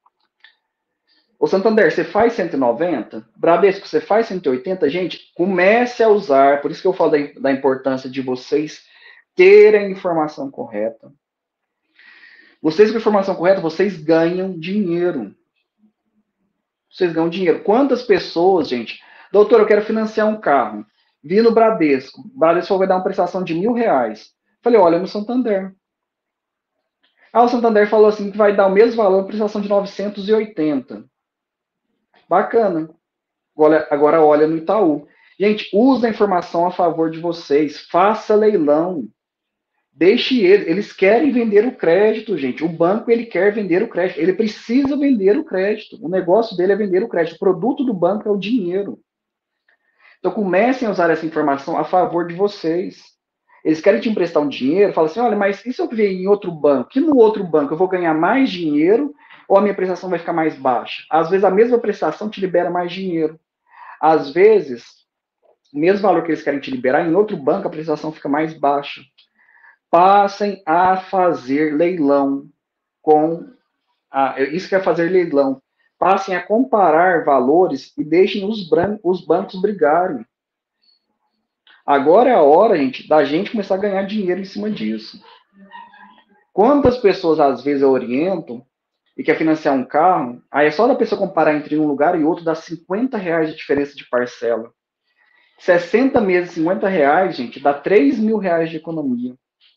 Ô Santander, você faz 190? Bradesco, você faz 180? Gente, comece a usar, por isso que eu falo da importância de vocês terem a informação correta. Vocês com a informação correta, vocês ganham dinheiro. Vocês ganham dinheiro. Quantas pessoas, gente, doutor, eu quero financiar um carro. Vi no Bradesco. O Bradesco vai dar uma prestação de R$ 1.000. Falei, olha no Santander. Ah, o Santander falou assim que vai dar o mesmo valor, prestação de 980. Bacana. Agora olha no Itaú. Gente, usa a informação a favor de vocês. Faça leilão. Deixe eles querem vender o crédito, gente. O banco ele quer vender o crédito. Ele precisa vender o crédito. O negócio dele é vender o crédito. O produto do banco é o dinheiro. Então comecem a usar essa informação a favor de vocês. Eles querem te emprestar um dinheiro, falam assim, olha, mas e se eu ver em outro banco? Que no outro banco eu vou ganhar mais dinheiro ou a minha prestação vai ficar mais baixa? Às vezes a mesma prestação te libera mais dinheiro. Às vezes, o mesmo valor que eles querem te liberar, em outro banco a prestação fica mais baixa. Passem a fazer leilão com... isso que é fazer leilão. Passem a comparar valores e deixem os bancos brigarem. Agora é a hora, gente, da gente começar a ganhar dinheiro em cima disso. Quantas pessoas, às vezes, eu oriento e quer financiar um carro, aí é só da pessoa comparar entre um lugar e outro, dá R$ 50 de diferença de parcela. 60 meses, R$ 50, gente, dá R$ 3.000 de economia.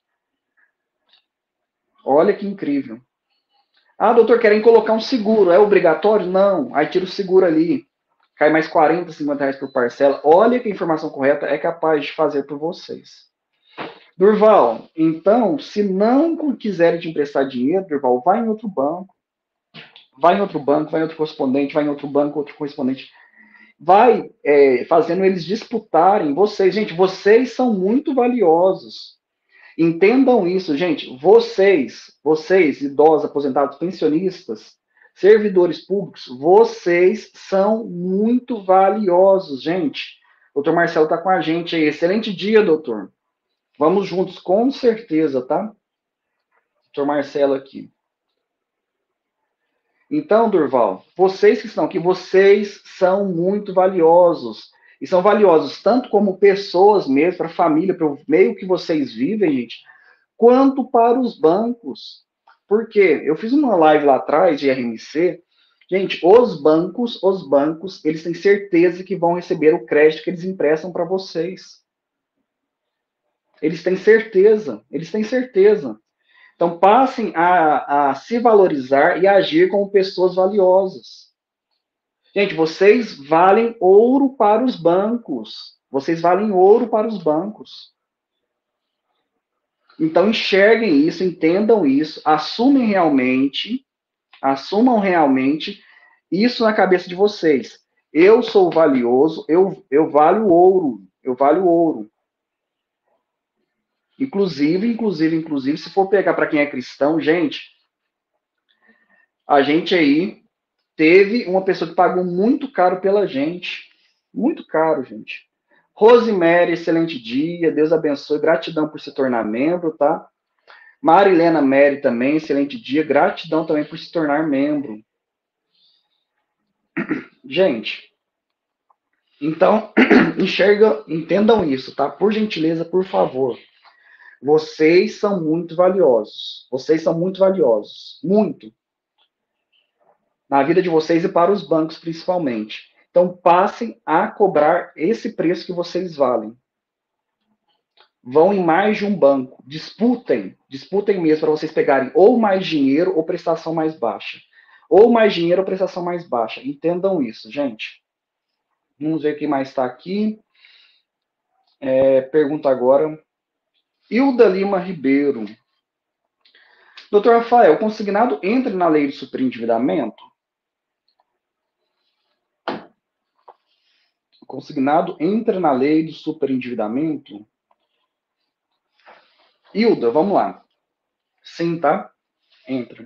Olha que incrível. Ah, doutor, querem colocar um seguro, é obrigatório? Não. Aí tira o seguro ali. Cai mais R$ 40, R$ 50 por parcela. Olha que a informação correta é capaz de fazer por vocês. Durval, então, se não quiserem te emprestar dinheiro, Durval, vai em outro banco. Vai em outro banco, vai em outro correspondente, vai em outro banco, outro correspondente. Vai fazendo eles disputarem vocês. Gente, vocês são muito valiosos. Entendam isso, gente. Vocês, idosos, aposentados, pensionistas, servidores públicos, vocês são muito valiosos, gente. Doutor Marcelo está com a gente aí. Excelente dia, doutor. Vamos juntos, com certeza, tá? Doutor Marcelo aqui. Então, Durval, vocês que estão aqui, vocês são muito valiosos. E são valiosos tanto como pessoas mesmo, para a família, para o meio que vocês vivem, gente, quanto para os bancos. Por quê? Eu fiz uma live lá atrás de RMC. Gente, os bancos, eles têm certeza que vão receber o crédito que eles emprestam para vocês. Eles têm certeza, eles têm certeza. Então, passem a se valorizar e agir como pessoas valiosas. Gente, vocês valem ouro para os bancos. Vocês valem ouro para os bancos. Então, enxerguem isso, entendam isso, assumam realmente isso na cabeça de vocês. Eu sou valioso, eu valho ouro, eu valho ouro. Inclusive, se for pegar para quem é cristão, gente, a gente aí teve uma pessoa que pagou muito caro pela gente. Muito caro, gente. Rosemary, excelente dia. Deus abençoe. Gratidão por se tornar membro, tá? Marilena Mary também, excelente dia. Gratidão também por se tornar membro. Gente, então, entendam isso, tá? Por gentileza, por favor. Vocês são muito valiosos. Vocês são muito valiosos. Muito. Na vida de vocês e para os bancos, principalmente. Então, passem a cobrar esse preço que vocês valem. Vão em mais de um banco. Disputem mesmo para vocês pegarem ou mais dinheiro ou prestação mais baixa. Ou mais dinheiro ou prestação mais baixa. Entendam isso, gente. Vamos ver quem mais está aqui. Pergunta agora. Hilda Lima Ribeiro. Doutor Rafael, o consignado entra na lei do superendividamento? O consignado entra na lei do superendividamento? Hilda, vamos lá. Sim, tá? Entra.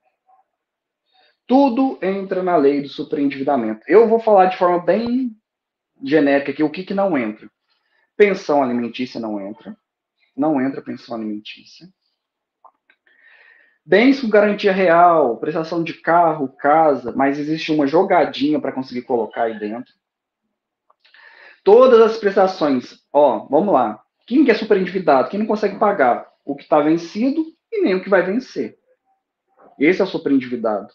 Tudo entra na lei do superendividamento. Eu vou falar de forma bem genérica aqui o que não entra. Pensão alimentícia não entra. Não entra pensão alimentícia. Bens com garantia real, prestação de carro, casa, mas existe uma jogadinha para conseguir colocar aí dentro. Todas as prestações, vamos lá. Quem que é superendividado? Quem não consegue pagar o que está vencido e nem o que vai vencer. Esse é o superendividado.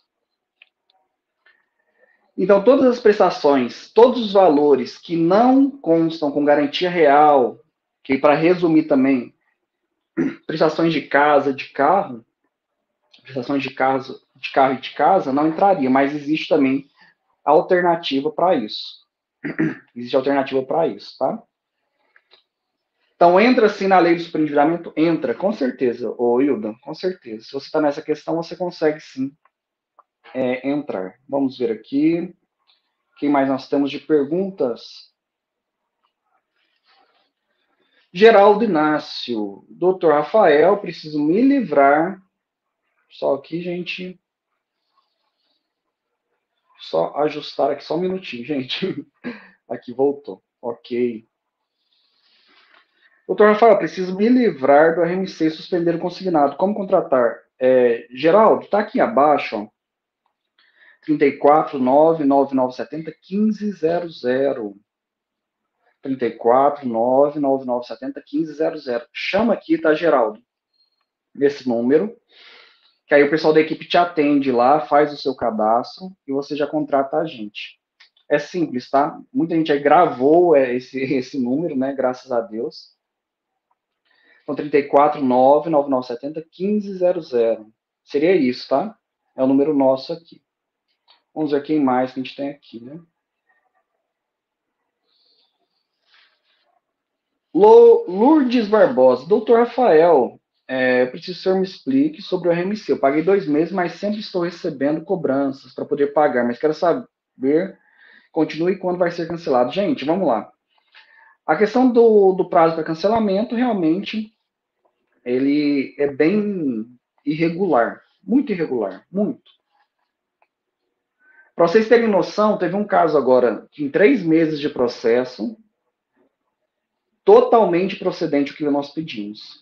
Então, todas as prestações, todos os valores que não constam com garantia real, que para resumir também, prestações de casa, de carro, prestações de carro e de casa, não entraria, mas existe também alternativa para isso. Existe alternativa para isso, tá? Então, entra sim na lei do superendividamento? Entra, com certeza, ô Hilda, com certeza. Se você está nessa questão, você consegue sim entrar. Vamos ver aqui. Quem mais nós temos de perguntas? Geraldo Inácio. Doutor Rafael, preciso me livrar. Só aqui, gente. Só ajustar aqui, só um minutinho, gente. Aqui voltou. Ok. Doutor Rafael, preciso me livrar do RMC e suspender o consignado. Como contratar? Geraldo, está aqui abaixo, ó. 34 99970 1500. 34 99970 1500. Chama aqui, tá, Geraldo? Nesse número. Que aí o pessoal da equipe te atende lá, faz o seu cadastro e você já contrata a gente. É simples, tá? Muita gente aí gravou esse número, né? Graças a Deus. Então, 34 99970 1500. Seria isso, tá? É o número nosso aqui. Vamos ver quem mais que a gente tem aqui, né? Lourdes Barbosa. Doutor Rafael, eu preciso que o senhor me explique sobre o RMC. Eu paguei 2 meses, mas sempre estou recebendo cobranças para poder pagar. Mas quero saber, continue quando vai ser cancelado. Gente, vamos lá. A questão do prazo para cancelamento, realmente, ele é bem irregular. Muito irregular. Muito. Para vocês terem noção, teve um caso agora, que em 3 meses de processo, totalmente procedente o que nós pedimos.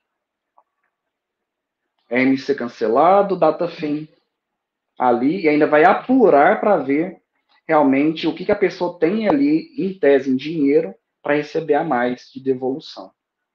RMC cancelado, data fim ali, e ainda vai apurar para ver realmente o que a pessoa tem ali, em tese, em dinheiro, para receber a mais de devolução.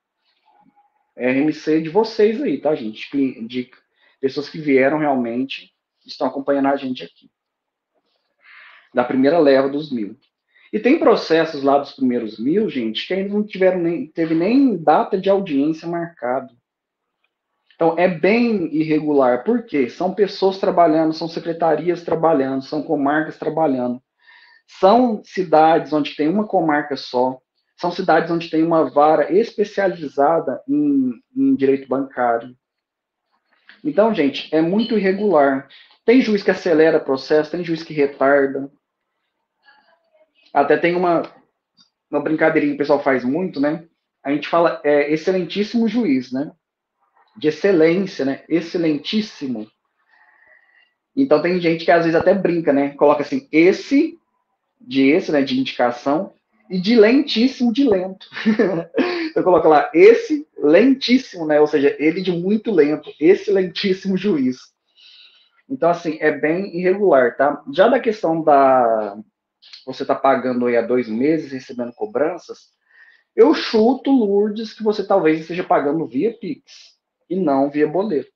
RMC de vocês aí, tá, gente? De pessoas que vieram realmente, estão acompanhando a gente aqui. Da primeira leva dos 1.000. E tem processos lá dos primeiros 1.000, gente, que ainda não teve nem data de audiência marcado. Então, é bem irregular. Por quê? São pessoas trabalhando, são secretarias trabalhando, são comarcas trabalhando. São cidades onde tem uma comarca só. São cidades onde tem uma vara especializada em direito bancário. Então, gente, é muito irregular. Tem juiz que acelera processo, tem juiz que retarda. Até tem uma brincadeirinha que o pessoal faz muito, né? A gente fala excelentíssimo juiz, né? De excelência, né? Excelentíssimo. Então tem gente que às vezes até brinca, né? Coloca assim, esse, né, de indicação, e de lentíssimo de lento. Eu coloco lá, esse lentíssimo, né? Ou seja, ele de muito lento, esse lentíssimo juiz. Então, assim, é bem irregular, tá? Já da questão da você tá pagando aí há 2 meses, recebendo cobranças, eu chuto, Lourdes, que você talvez esteja pagando via Pix e não via boleto.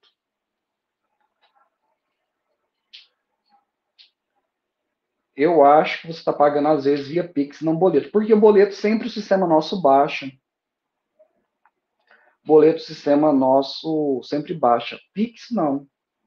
Eu acho que você está pagando, às vezes, via Pix, não boleto. Porque o boleto sempre o sistema nosso baixa. Boleto, o sistema nosso sempre baixa. Pix, não.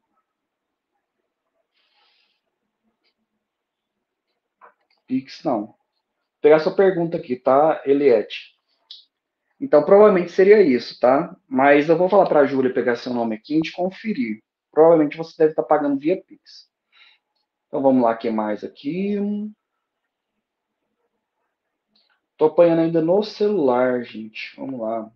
Pix, não. Vou pegar sua pergunta aqui, tá, Eliette? Então, provavelmente seria isso, tá? Mas eu vou falar para a Júlia pegar seu nome aqui e te conferir. Provavelmente você deve estar pagando via Pix. Então, vamos lá, o que mais aqui? Tô apanhando ainda no celular, gente. Vamos lá.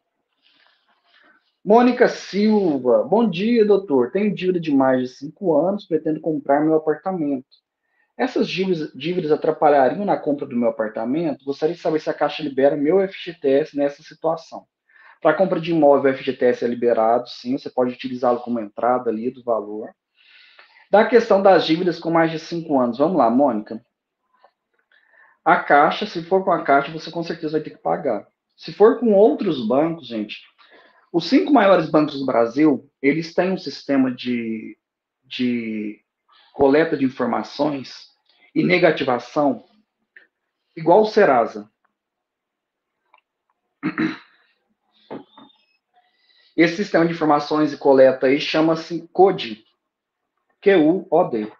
Mônica Silva. Bom dia, doutor. Tenho dívida de mais de 5 anos, pretendo comprar meu apartamento. Essas dívidas atrapalhariam na compra do meu apartamento? Gostaria de saber se a Caixa libera meu FGTS nessa situação. Para compra de imóvel, o FGTS é liberado, sim, você pode utilizá-lo como entrada ali do valor. Da questão das dívidas com mais de 5 anos, vamos lá, Mônica. A Caixa, se for com a Caixa, você com certeza vai ter que pagar. Se for com outros bancos, gente, os 5 maiores bancos do Brasil, eles têm um sistema de coleta de informações e negativação igual o Serasa. Esse sistema de informações e coleta aí chama-se CODE, Q-U-O-D.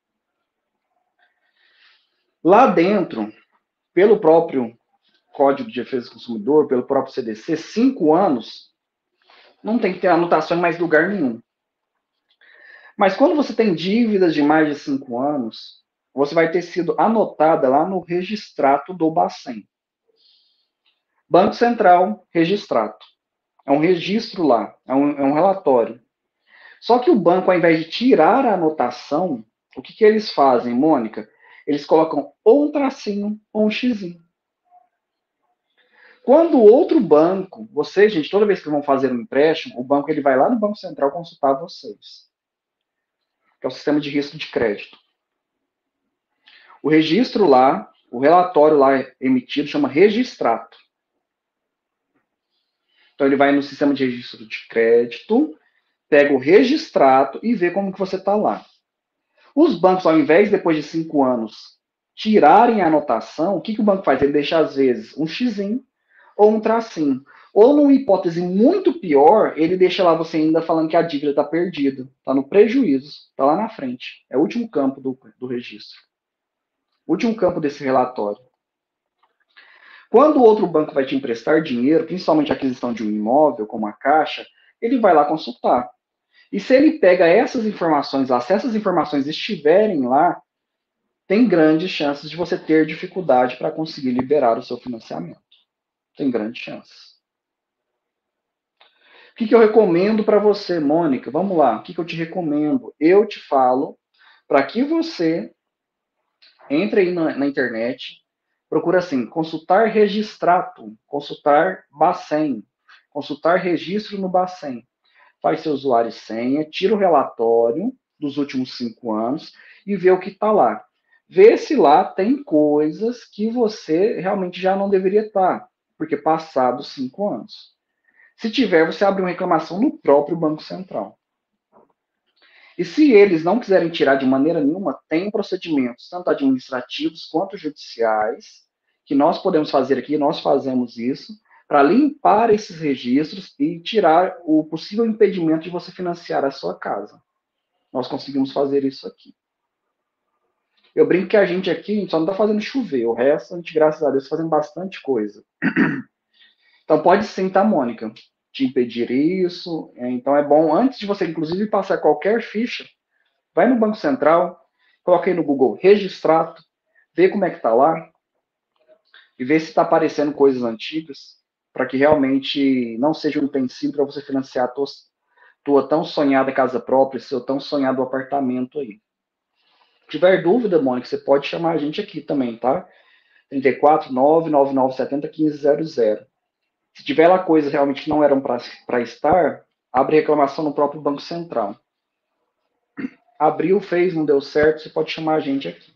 Lá dentro, pelo próprio Código de Defesa do Consumidor, pelo próprio CDC, 5 anos não tem que ter anotação em mais lugar nenhum. Mas quando você tem dívidas de mais de 5 anos, você vai ter sido anotada lá no registrato do Bacen. Banco Central, registrato. É um registro lá, é um relatório. Só que o banco, ao invés de tirar a anotação, o que eles fazem, Mônica? Eles colocam ou um tracinho ou um xizinho. Quando o outro banco, vocês, gente, toda vez que vão fazer um empréstimo, o banco ele vai lá no Banco Central consultar vocês, que é o sistema de risco de crédito. O registro lá, o relatório lá emitido chama registrato. Então ele vai no sistema de registro de crédito, pega o registrato e vê como que você está lá. Os bancos, ao invés, depois de 5 anos, tirarem a anotação, o que, que o banco faz? Ele deixa, às vezes, um xizinho ou um tracinho. Ou, numa hipótese muito pior, ele deixa lá você ainda falando que a dívida está perdida. Está no prejuízo. Está lá na frente. É o último campo do registro. O último campo desse relatório. Quando o outro banco vai te emprestar dinheiro, principalmente a aquisição de um imóvel, como a Caixa, ele vai lá consultar. E se ele pega essas informações lá, se essas informações estiverem lá, tem grandes chances de você ter dificuldade para conseguir liberar o seu financiamento. Tem grandes chances. O que eu recomendo para você, Mônica? Vamos lá. O que eu te recomendo? Eu te falo para que você entre aí na internet, procura assim, consultar registrato, consultar Bacen, consultar registro no Bacen. Faz seu usuário e senha, tira o relatório dos últimos 5 anos e vê o que está lá. Vê se lá tem coisas que você realmente já não deveria estar, porque passados 5 anos. Se tiver, você abre uma reclamação no próprio Banco Central. E se eles não quiserem tirar de maneira nenhuma, tem procedimentos, tanto administrativos quanto judiciais, que nós podemos fazer aqui, nós fazemos isso, para limpar esses registros e tirar o possível impedimento de você financiar a sua casa. Nós conseguimos fazer isso aqui. Eu brinco que a gente aqui a gente só não está fazendo chover, o resto a gente, graças a Deus, está fazendo bastante coisa. Então pode sim, tá, Mônica? Te impedir isso. Então é bom, antes de você, inclusive, passar qualquer ficha, vai no Banco Central, coloca aí no Google registrato, vê como é que está lá e vê se está aparecendo coisas antigas, para que realmente não seja um empecilho para você financiar a tua tão sonhada casa própria, seu tão sonhado apartamento aí. Se tiver dúvida, Mônica, você pode chamar a gente aqui também, tá? 34 99970 1500. Se tiver lá coisas realmente que não eram para estar, abre reclamação no próprio Banco Central. Abriu, fez, não deu certo, você pode chamar a gente aqui.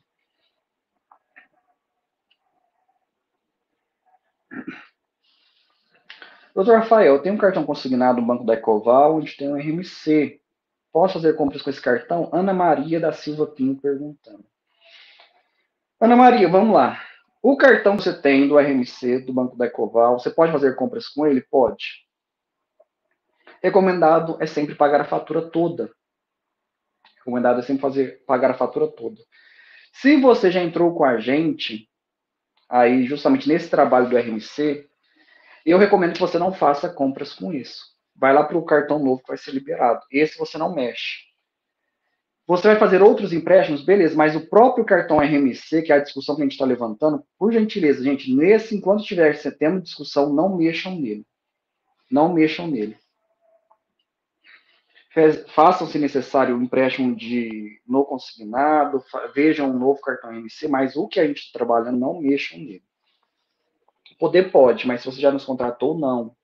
Doutor Rafael, eu tenho um cartão consignado no Banco da Ecoval, onde tem um RMC. Posso fazer compras com esse cartão? Ana Maria da Silva Pinho perguntando. Ana Maria, vamos lá. O cartão que você tem do RMC, do Banco da Ecoval, você pode fazer compras com ele? Pode. Recomendado é sempre pagar a fatura toda. Recomendado é sempre pagar a fatura toda. Se você já entrou com a gente, aí justamente nesse trabalho do RMC, eu recomendo que você não faça compras com isso. Vai lá para o cartão novo que vai ser liberado. Esse você não mexe. Você vai fazer outros empréstimos, beleza, mas o próprio cartão RMC, que é a discussão que a gente está levantando, por gentileza, gente, enquanto estiver tendo discussão, não mexam nele. Não mexam nele. Façam, se necessário, o empréstimo no consignado, vejam um novo cartão RMC, mas o que a gente está trabalhando, não mexam nele. Poder pode, mas se você já nos contratou, não.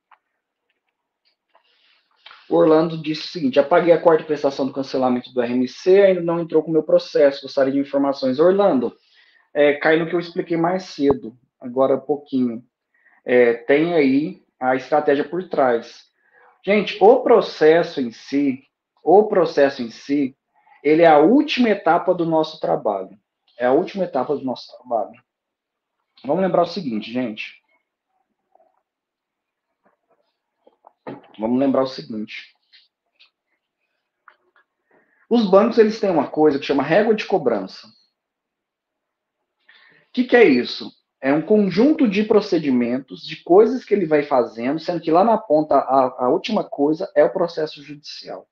O Orlando disse o seguinte: apaguei a quarta prestação do cancelamento do RMC, ainda não entrou com o meu processo, gostaria de informações. Orlando, cai no que eu expliquei mais cedo, agora há pouquinho. Tem aí a estratégia por trás. Gente, o processo em si, ele é a última etapa do nosso trabalho. É a última etapa do nosso trabalho. Vamos lembrar o seguinte, gente. Vamos lembrar o seguinte. Os bancos, eles têm uma coisa que chama régua de cobrança. O que é isso? É um conjunto de procedimentos, de coisas que ele vai fazendo, sendo que lá na ponta, a última coisa é o processo judicial.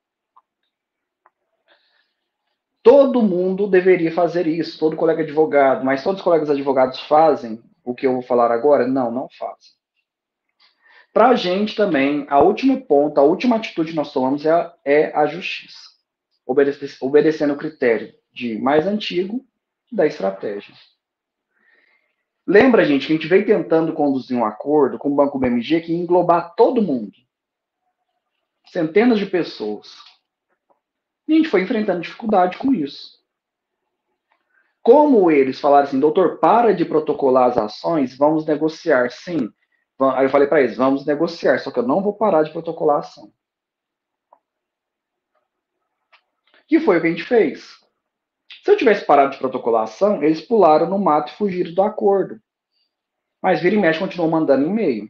Todo mundo deveria fazer isso, todo colega advogado, mas todos os colegas advogados fazem o que eu vou falar agora? Não, não fazem. Para a gente também, a última ponta, a última atitude que nós tomamos é a justiça, obedecendo o critério de mais antigo da estratégia. Lembra, gente, que a gente veio tentando conduzir um acordo com o Banco BMG que ia englobar todo mundo, centenas de pessoas. E a gente foi enfrentando dificuldade com isso. Como eles falaram assim, doutor, para de protocolar as ações, vamos negociar. Sim. Aí eu falei para eles, vamos negociar, só que eu não vou parar de protocolar a ação. Que foi o que a gente fez. Se eu tivesse parado de protocolar a ação, eles pularam no mato e fugiram do acordo. Mas vira e mexe continuam mandando e-mail.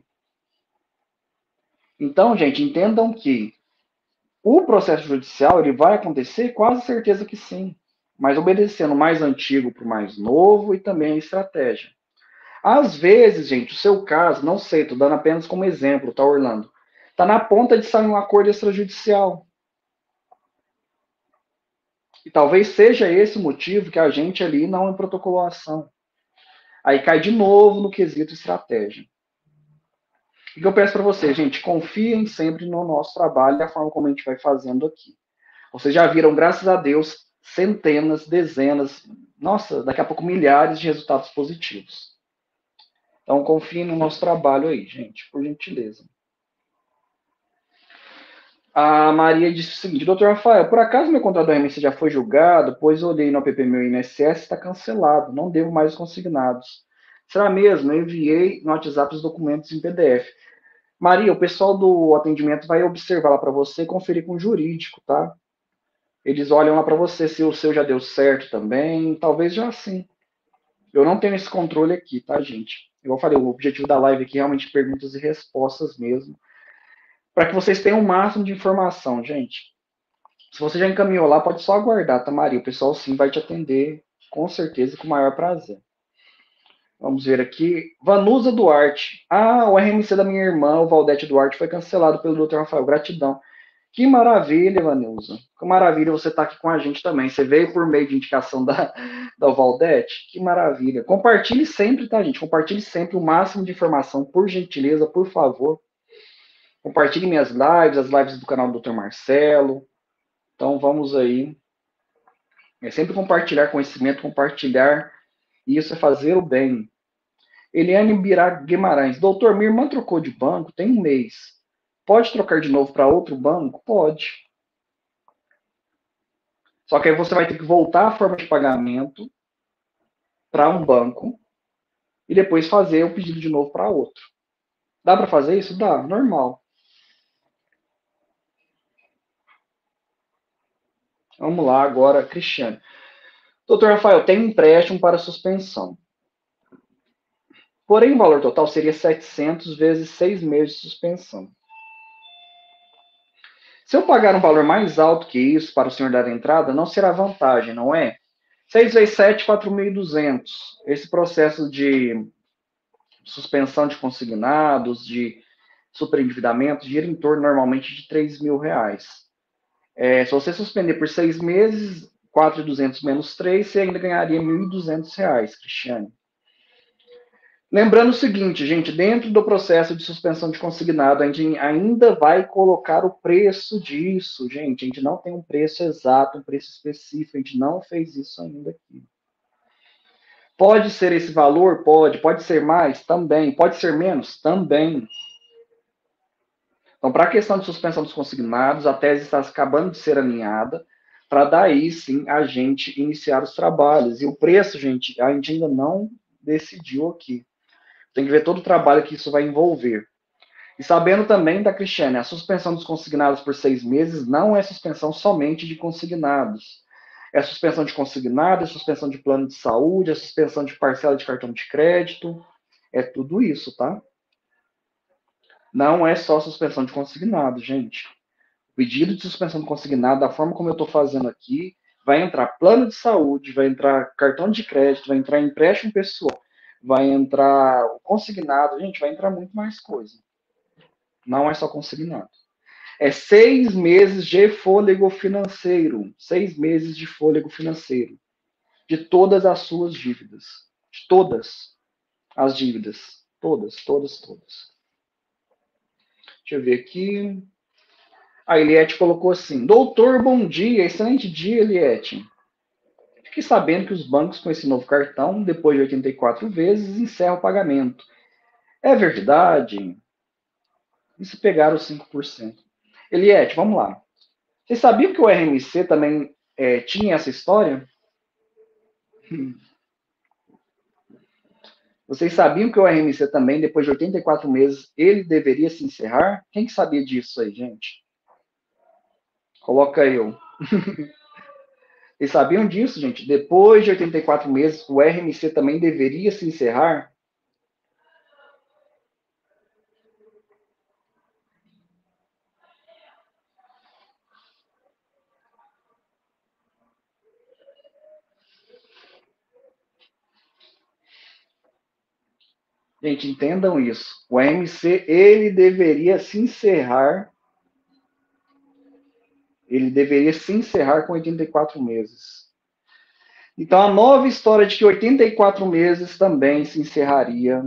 Então, gente, entendam que o processo judicial ele vai acontecer, quase certeza que sim. Mas obedecendo o mais antigo para o mais novo e também a estratégia. Às vezes, gente, o seu caso, não sei, estou dando apenas como exemplo, tá, Orlando? Está na ponta de sair um acordo extrajudicial. E talvez seja esse o motivo que a gente ali não protocolou a ação. Aí cai de novo no quesito estratégia. O que eu peço para vocês, gente, confiem sempre no nosso trabalho e a forma como a gente vai fazendo aqui. Vocês já viram, graças a Deus, centenas, dezenas, nossa, daqui a pouco milhares de resultados positivos. Então confiem no nosso trabalho aí, gente, por gentileza. A Maria disse o seguinte: doutor Rafael, por acaso meu contrato do RMC já foi julgado? Pois olhei no app meu INSS, está cancelado, não devo mais os consignados. Será mesmo? Eu enviei no WhatsApp os documentos em PDF. Maria, o pessoal do atendimento vai observar lá para você e conferir com o jurídico, tá? Eles olham lá para você se o seu já deu certo também, talvez já sim. Eu não tenho esse controle aqui, tá, gente? Eu falei, o objetivo da live aqui é realmente perguntas e respostas mesmo, para que vocês tenham o máximo de informação, gente. Se você já encaminhou lá, pode só aguardar, tá, Maria? O pessoal sim vai te atender, com certeza, com o maior prazer. Vamos ver aqui. Vanusa Duarte. Ah, o RMC da minha irmã, o Valdete Duarte, foi cancelado pelo Dr. Rafael. Gratidão. Que maravilha, Vanusa. Que maravilha você estar aqui com a gente também. Você veio por meio de indicação da Valdete? Que maravilha. Compartilhe sempre, tá, gente? Compartilhe sempre o máximo de informação, por gentileza, por favor. Compartilhe minhas lives, as lives do canal do Dr. Marcelo. Então, vamos aí. É sempre compartilhar conhecimento, compartilhar Isso é fazer o bem. Eliane Birá Guimarães. Doutor, minha irmã trocou de banco tem um mês. Pode trocar de novo para outro banco? Pode. Só que aí você vai ter que voltar a forma de pagamento para um banco e depois fazer o pedido de novo para outro. Dá para fazer isso? Dá, normal. Vamos lá agora, Cristiane. Doutor Rafael, tem empréstimo para suspensão. Porém, o valor total seria 700 vezes 6 meses de suspensão. Se eu pagar um valor mais alto que isso para o senhor dar entrada, não será vantagem, não é? 6 vezes 7, 4.200. Esse processo de suspensão de consignados, de superendividamento, gira em torno normalmente de R$ 3.000. Se você suspender por 6 meses, 4.200 menos 3, você ainda ganharia R$ 1.200, Cristiane. Lembrando o seguinte, gente, dentro do processo de suspensão de consignado, a gente ainda vai colocar o preço disso, gente. A gente não tem um preço exato, um preço específico, a gente não fez isso ainda aqui. Pode ser esse valor? Pode. Pode ser mais? Também. Pode ser menos? Também. Então, para a questão de suspensão dos consignados, a tese está acabando de ser alinhada, para daí sim a gente iniciar os trabalhos. E o preço, gente, a gente ainda não decidiu aqui. Tem que ver todo o trabalho que isso vai envolver. E sabendo também da Cristiane, a suspensão dos consignados por 6 meses não é suspensão somente de consignados. É suspensão de consignado, é suspensão de plano de saúde, é suspensão de parcela de cartão de crédito. É tudo isso, tá? Não é só suspensão de consignado, gente. O pedido de suspensão de consignado, da forma como eu estou fazendo aqui, vai entrar plano de saúde, vai entrar cartão de crédito, vai entrar empréstimo pessoal, vai entrar consignado, gente, vai entrar muito mais coisa. Não é só consignado. É 6 meses de fôlego financeiro. 6 meses de fôlego financeiro. De todas as suas dívidas. De todas as dívidas. Todas, todas, todas. Deixa eu ver aqui. A Eliette colocou assim: Doutor, bom dia. Excelente dia, Eliette. Fiquei sabendo que os bancos com esse novo cartão, depois de 84 vezes, encerram o pagamento. É verdade? E se pegar os 5%? Eliette, vamos lá. Vocês sabiam que o RMC também tinha essa história? Vocês sabiam que o RMC também, depois de 84 meses, ele deveria se encerrar? Quem que sabia disso aí, gente? Coloca eu. Vocês sabiam disso, gente? Depois de 84 meses, o RMC também deveria se encerrar? Gente, entendam isso. O RMC, ele deveria se encerrar. Ele deveria se encerrar com 84 meses. Então, a nova história de que 84 meses também se encerraria,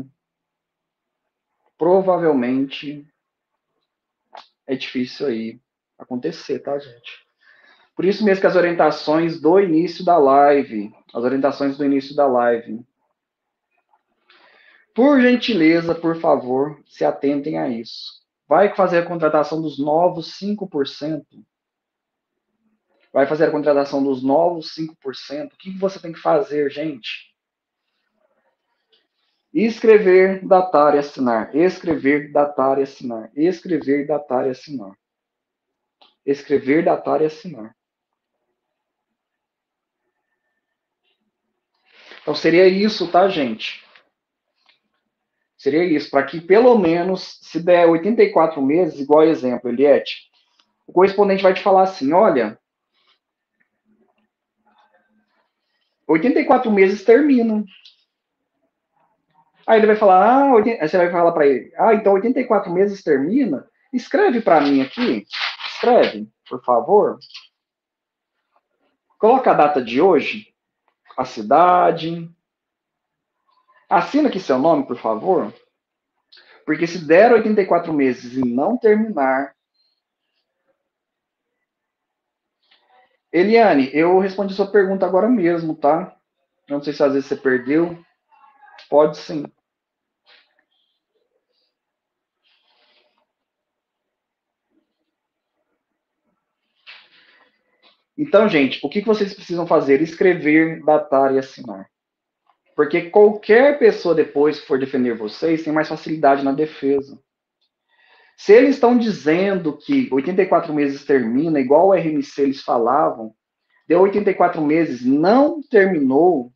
provavelmente é difícil aí acontecer, tá, gente? Por isso mesmo que as orientações do início da live, por gentileza, por favor, se atentem a isso. Vai fazer a contratação dos novos 5%? Vai fazer a contratação dos novos 5%? O que você tem que fazer, gente? Escrever, datar e assinar. Escrever, datar e assinar. Escrever, datar e assinar. Escrever, datar e assinar. Então seria isso, tá, gente? Seria isso, para que pelo menos, se der 84 meses, igual exemplo, Eliette, o correspondente vai te falar assim, olha, 84 meses terminam. Aí ele vai falar, aí você vai falar para ele, então 84 meses termina? Escreve para mim aqui, escreve, por favor. Coloca a data de hoje, a cidade. Assina aqui seu nome, por favor. Porque se der 84 meses e não terminar. Eliane, eu respondi sua pergunta agora mesmo, tá? Não sei se às vezes você perdeu. Pode sim. Então, gente, o que vocês precisam fazer? Escrever, datar e assinar. Porque qualquer pessoa depois que for defender vocês tem mais facilidade na defesa. Se eles estão dizendo que 84 meses termina, igual o RMC eles falavam, deu 84 meses, não terminou,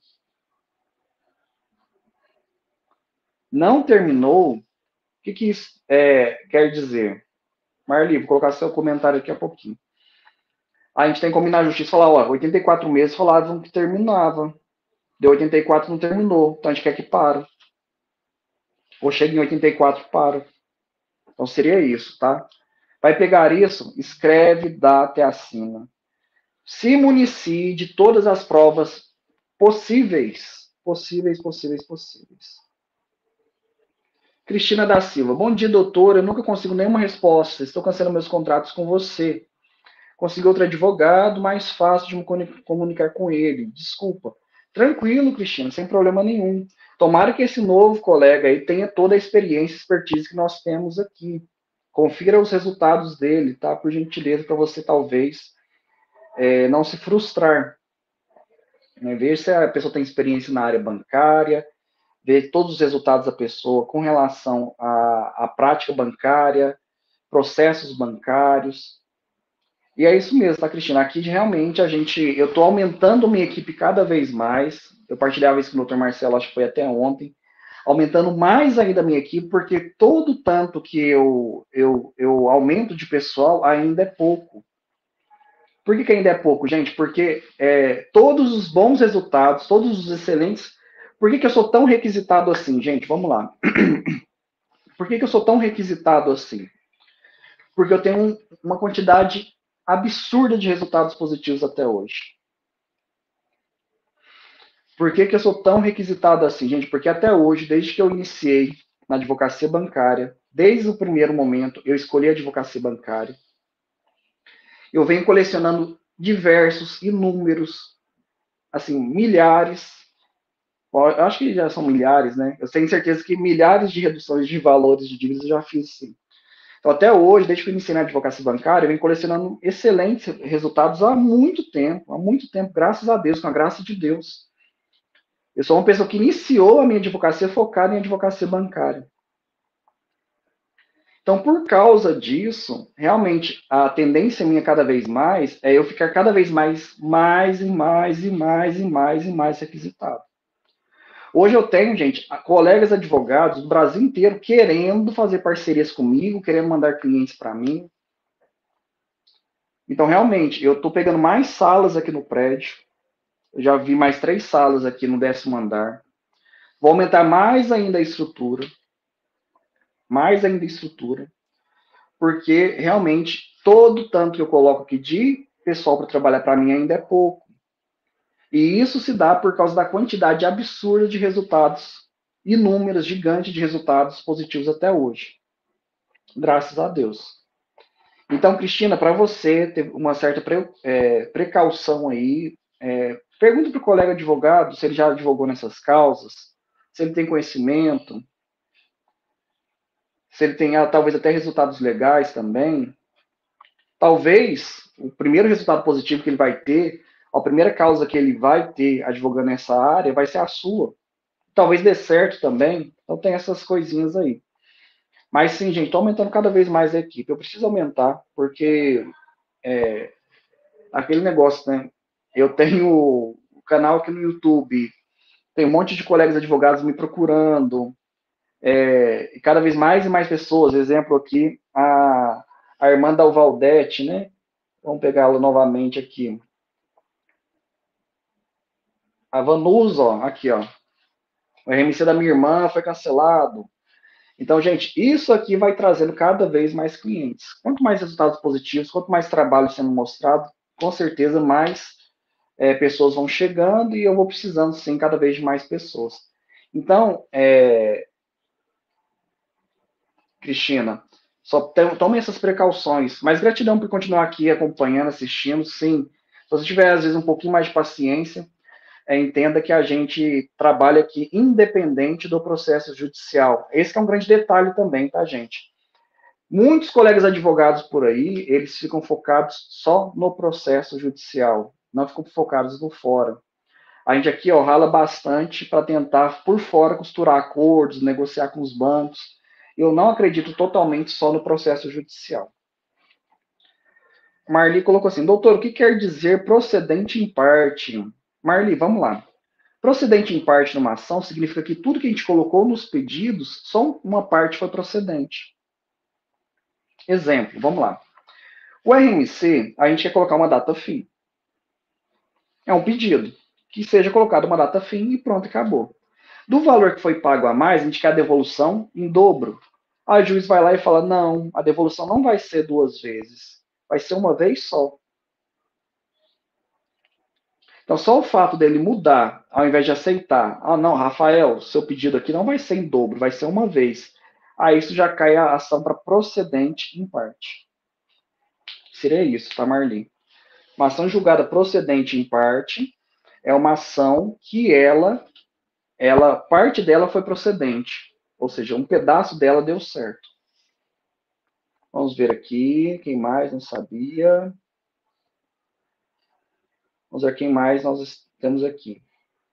o que isso quer dizer? Marli, vou colocar seu comentário aqui a pouquinho. A gente tem que combinar a justiça e falar, ó, 84 meses falavam que terminava. Deu 84 não terminou, então a gente quer que para. Ou chega em 84 para. Então seria isso, tá? Vai pegar isso, escreve, data e assina. Se municie de todas as provas possíveis. Possíveis. Cristina da Silva. Bom dia, doutor. Eu nunca consigo nenhuma resposta. Estou cancelando meus contratos com você. Consegui outro advogado, mais fácil de me comunicar com ele. Desculpa. Tranquilo, Cristina, sem problema nenhum. Tomara que esse novo colega aí tenha toda a experiência e expertise que nós temos aqui. Confira os resultados dele, tá? Por gentileza, para você talvez não se frustrar. Né? Veja se a pessoa tem experiência na área bancária, ver todos os resultados da pessoa com relação à prática bancária, processos bancários. E é isso mesmo, tá, Cristina? Aqui realmente eu estou aumentando minha equipe cada vez mais. Eu partilhava isso com o Dr. Marcelo, acho que foi até ontem, aumentando mais ainda a minha equipe, porque todo tanto que eu aumento de pessoal ainda é pouco. Por que ainda é pouco, gente? Porque todos os bons resultados, todos os excelentes. Por que eu sou tão requisitado assim, gente? Vamos lá. Por que eu sou tão requisitado assim? Porque eu tenho uma quantidade absurda de resultados positivos até hoje. Por que eu sou tão requisitado assim, gente? Porque até hoje, desde que eu iniciei na advocacia bancária, desde o primeiro momento, eu escolhi a advocacia bancária. Eu venho colecionando diversos, inúmeros, assim, milhares. Eu acho que já são milhares, né? Eu tenho certeza que milhares de reduções de valores de dívidas eu já fiz, sim. Então, até hoje, desde que eu iniciei na advocacia bancária, eu venho colecionando excelentes resultados há muito tempo, graças a Deus, com a graça de Deus. Eu sou uma pessoa que iniciou a minha advocacia focada em advocacia bancária. Então, por causa disso, realmente, a tendência minha cada vez mais é eu ficar cada vez mais requisitado. Hoje eu tenho, gente, colegas advogados do Brasil inteiro querendo fazer parcerias comigo, querendo mandar clientes para mim. Então, realmente, eu estou pegando mais salas aqui no prédio. Eu já vi mais 3 salas aqui no 10º andar. Vou aumentar mais ainda a estrutura. Porque realmente todo tanto que eu coloco aqui de pessoal para trabalhar para mim ainda é pouco. E isso se dá por causa da quantidade absurda de resultados, inúmeros, gigantes de resultados positivos até hoje. Graças a Deus. Então, Cristina, para você ter uma certa precaução aí, pergunta para o colega advogado se ele já advogou nessas causas, se ele tem conhecimento, se ele tem talvez até resultados legais também. Talvez o primeiro resultado positivo que ele vai ter, a primeira causa que ele vai ter advogando nessa área vai ser a sua. Talvez dê certo também. Então tem essas coisinhas aí. Mas sim, gente, estou aumentando cada vez mais a equipe. Eu preciso aumentar, porque aquele negócio, né? Eu tenho o canal aqui no YouTube, tem um monte de colegas advogados me procurando, e cada vez mais e mais pessoas. Exemplo aqui, a irmã da Valdete, né? Vamos pegá-la novamente aqui. A Vanusa, ó, aqui, ó. O RMC da minha irmã foi cancelado. Então, gente, isso aqui vai trazendo cada vez mais clientes. Quanto mais resultados positivos, quanto mais trabalho sendo mostrado, com certeza mais pessoas vão chegando e eu vou precisando, sim, cada vez de mais pessoas. Então, Cristina, só tome essas precauções. Mas gratidão por continuar aqui acompanhando, assistindo, sim. Se você tiver, às vezes, um pouquinho mais de paciência, entenda que a gente trabalha aqui independente do processo judicial. Esse é um grande detalhe também, tá, gente? Muitos colegas advogados por aí, eles ficam focados só no processo judicial, não ficam focados no fora. A gente aqui, ó, rala bastante para tentar, por fora, costurar acordos, negociar com os bancos. Eu não acredito totalmente só no processo judicial. Marli colocou assim, doutor, o que quer dizer procedente em parte? Marli, vamos lá. Procedente em parte numa ação significa que tudo que a gente colocou nos pedidos, só uma parte foi procedente. Exemplo, vamos lá. O RMC, a gente quer colocar uma data fim. É um pedido. Que seja colocada uma data fim e pronto, acabou. Do valor que foi pago a mais, a gente quer a devolução em dobro. Aí o juiz vai lá e fala, não, a devolução não vai ser duas vezes. Vai ser uma vez só. Então, só o fato dele mudar, ao invés de aceitar, não, Rafael, seu pedido aqui não vai ser em dobro, vai ser uma vez. Aí isso já cai a ação para procedente em parte. Seria isso, tá, Marli? Uma ação julgada procedente em parte é uma ação que parte dela foi procedente. Ou seja, um pedaço dela deu certo. Vamos ver aqui, quem mais não sabia. Vamos ver quem mais nós temos aqui.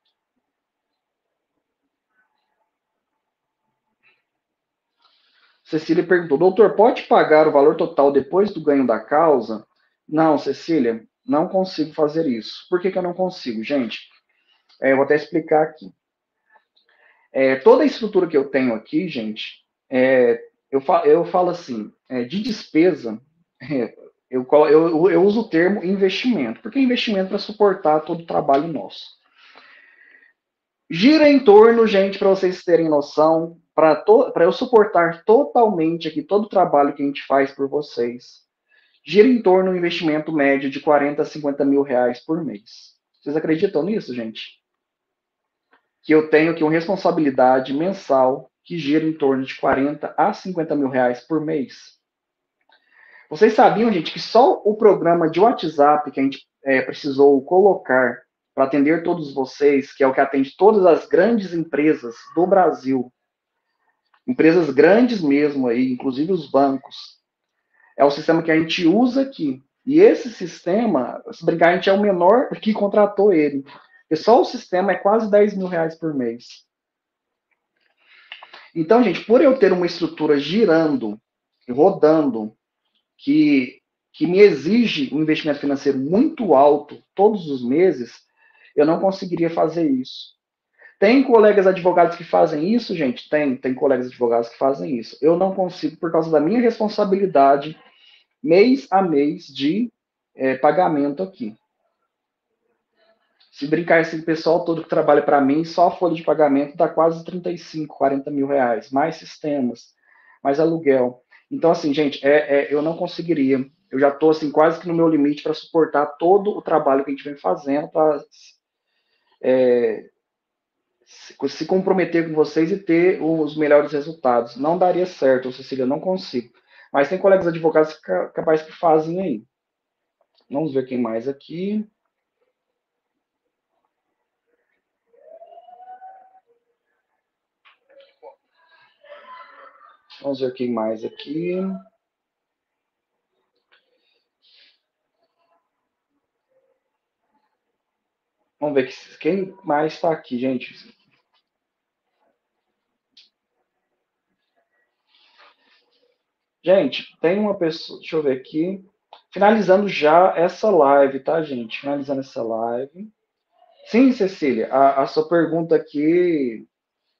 Cecília perguntou, doutor, pode pagar o valor total depois do ganho da causa? Não, Cecília, não consigo fazer isso. Por que eu não consigo, gente? Eu vou até explicar aqui. Toda a estrutura que eu tenho aqui, gente, eu falo assim, de despesa, eu uso o termo investimento, porque é investimento para suportar todo o trabalho nosso. Gira em torno, gente, para vocês terem noção, para eu suportar totalmente aqui todo o trabalho que a gente faz por vocês, gira em torno do investimento médio de 40 a 50 mil reais por mês. Vocês acreditam nisso, gente? Que eu tenho aqui uma responsabilidade mensal que gira em torno de 40 a 50 mil reais por mês. Vocês sabiam, gente, que só o programa de WhatsApp que a gente precisou colocar para atender todos vocês, que é o que atende todas as grandes empresas do Brasil, empresas grandes mesmo aí, inclusive os bancos, é o sistema que a gente usa aqui. E esse sistema, se brincar, a gente é o menor que contratou ele. E só o sistema é quase 10 mil reais por mês. Então, gente, por eu ter uma estrutura girando, rodando, que me exige um investimento financeiro muito alto todos os meses, eu não conseguiria fazer isso. Tem colegas advogados que fazem isso, gente? Tem colegas advogados que fazem isso. Eu não consigo por causa da minha responsabilidade mês a mês de pagamento aqui. Se brincar, esse pessoal todo que trabalha para mim, só a folha de pagamento dá quase 35, 40 mil reais, mais sistemas, mais aluguel. Então, assim, gente, eu não conseguiria. Eu já estou assim, quase que no meu limite para suportar todo o trabalho que a gente vem fazendo para se comprometer com vocês e ter os melhores resultados. Não daria certo, Cecília, eu não consigo. Mas tem colegas advogados capazes que fazem aí. Vamos ver quem mais aqui. Vamos ver quem mais aqui. Vamos ver quem mais está aqui, gente. Gente, tem uma pessoa, deixa eu ver aqui. Finalizando já essa live, tá, gente? Finalizando essa live. Sim, Cecília, a sua pergunta aqui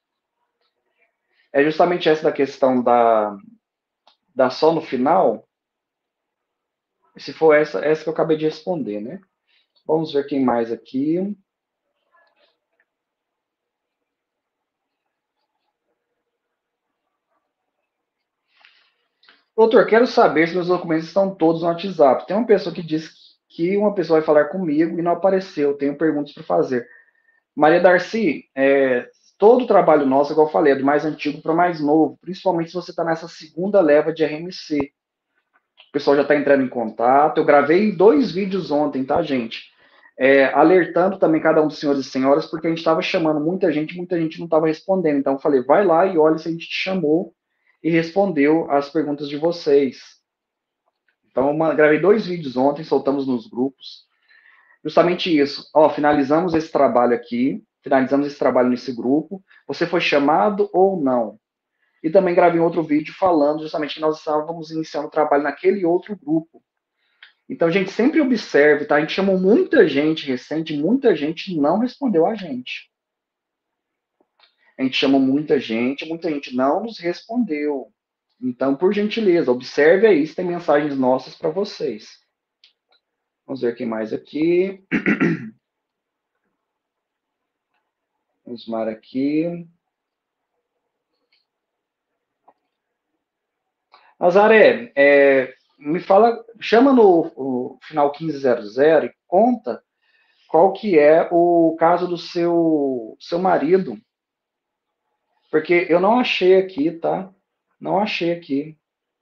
é justamente essa da questão da só no final. Se for essa que eu acabei de responder, né? Vamos ver quem mais aqui. Doutor, quero saber se meus documentos estão todos no WhatsApp. Tem uma pessoa que disse que uma pessoa vai falar comigo e não apareceu. Tenho perguntas para fazer. Maria Darcy, todo o trabalho nosso, igual eu falei, é do mais antigo para o mais novo, principalmente se você está nessa segunda leva de RMC. O pessoal já está entrando em contato. Eu gravei 2 vídeos ontem, tá, gente? alertando também cada um dos senhores e senhoras, porque a gente estava chamando muita gente não estava respondendo. Então eu falei, vai lá e olha se a gente te chamou e respondeu as perguntas de vocês. Então eu gravei 2 vídeos ontem, soltamos nos grupos. Justamente isso. Ó, finalizamos esse trabalho aqui, finalizamos esse trabalho nesse grupo. Você foi chamado ou não? E também gravei outro vídeo falando justamente que nós estávamos iniciando o trabalho naquele outro grupo. Então, gente, sempre observe, tá? A gente chamou muita gente recente, muita gente não respondeu a gente. A gente chamou muita gente não nos respondeu. Então, por gentileza, observe aí se tem mensagens nossas para vocês. Vamos ver quem mais aqui. Vamos mar aqui. Nazaré, me fala, chama no final 1500 e conta qual que é o caso do seu marido. Porque eu não achei aqui, tá? Não achei aqui.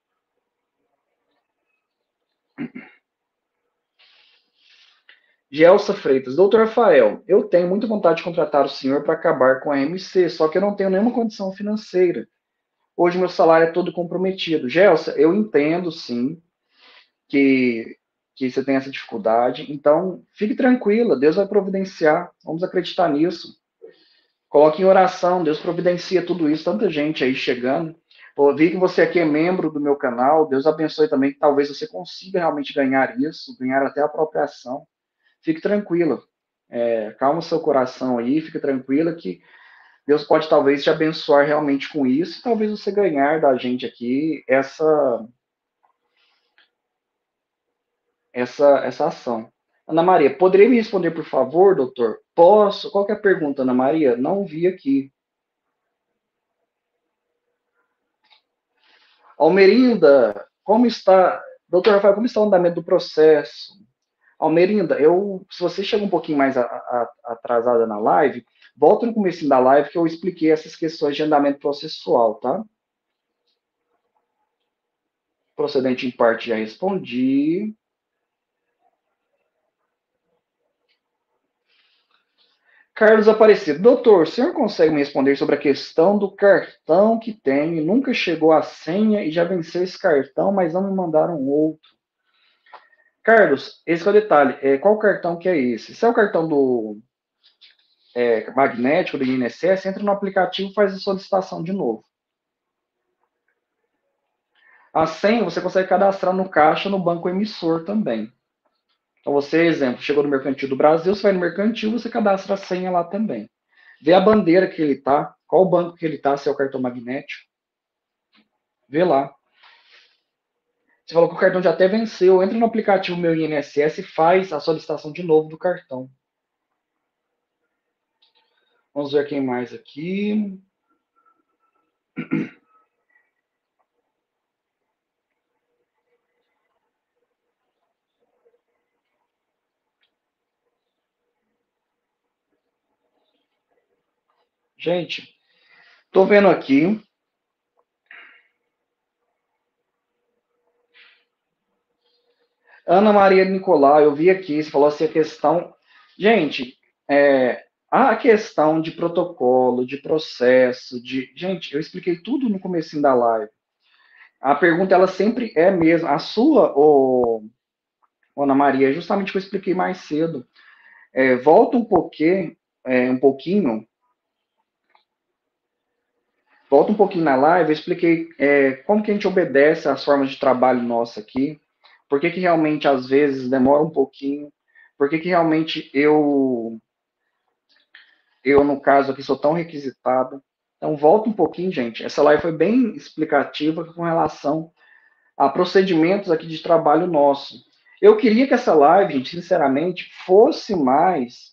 Gelsa Freitas. Doutor Rafael, eu tenho muita vontade de contratar o senhor para acabar com a MC, só que eu não tenho nenhuma condição financeira. Hoje meu salário é todo comprometido. Gelsa, eu entendo sim que, que você tem essa dificuldade, então fique tranquila, Deus vai providenciar. Vamos acreditar nisso. Coloque em oração, Deus providencia tudo isso, tanta gente aí chegando. Eu vi que você aqui é membro do meu canal, Deus abençoe também, que talvez você consiga realmente ganhar isso, ganhar até a apropriação. Fique tranquila, calma o seu coração aí, fique tranquila que Deus pode talvez te abençoar realmente com isso, e talvez você ganhar da gente aqui essa ação. Ana Maria, poderia me responder, por favor, doutor? Posso? Qual que é a pergunta, Ana Maria? Não vi aqui. Almerinda, como está? Doutor Rafael, como está o andamento do processo? Almerinda, se você chega um pouquinho mais atrasada na live, volta no começo da live que eu expliquei essas questões de andamento processual, tá? Procedente em parte já respondi. Carlos Aparecido, doutor, o senhor consegue me responder sobre a questão do cartão que tenho? Nunca chegou a senha e já venceu esse cartão, mas não me mandaram outro. Carlos, esse é o detalhe. Qual cartão que é esse? Se é o cartão do magnético do INSS, entra no aplicativo e faz a solicitação de novo. A senha você consegue cadastrar no caixa no banco emissor também. Então você, exemplo, chegou no Mercantil do Brasil, você vai no Mercantil, você cadastra a senha lá também. Vê a bandeira que ele tá, qual banco que ele tá, se é o cartão magnético. Vê lá. Você falou que o cartão já até venceu, entra no aplicativo Meu INSS e faz a solicitação de novo do cartão. Vamos ver quem mais aqui. Gente, tô vendo aqui. Ana Maria Nicolau, eu vi aqui, você falou assim a questão. Gente, a questão de protocolo, de processo, Gente, eu expliquei tudo no começo da live. A pergunta, ela sempre é mesmo. A sua, Ana Maria, é justamente o que eu expliquei mais cedo. Volta um pouquinho, volta um pouquinho na live, eu expliquei como que a gente obedece às formas de trabalho nossa aqui, por que que realmente às vezes demora um pouquinho, por que que realmente no caso aqui, sou tão requisitado. Então, volta um pouquinho, gente. Essa live foi bem explicativa com relação a procedimentos aqui de trabalho nosso. Eu queria que essa live, gente, sinceramente, fosse mais.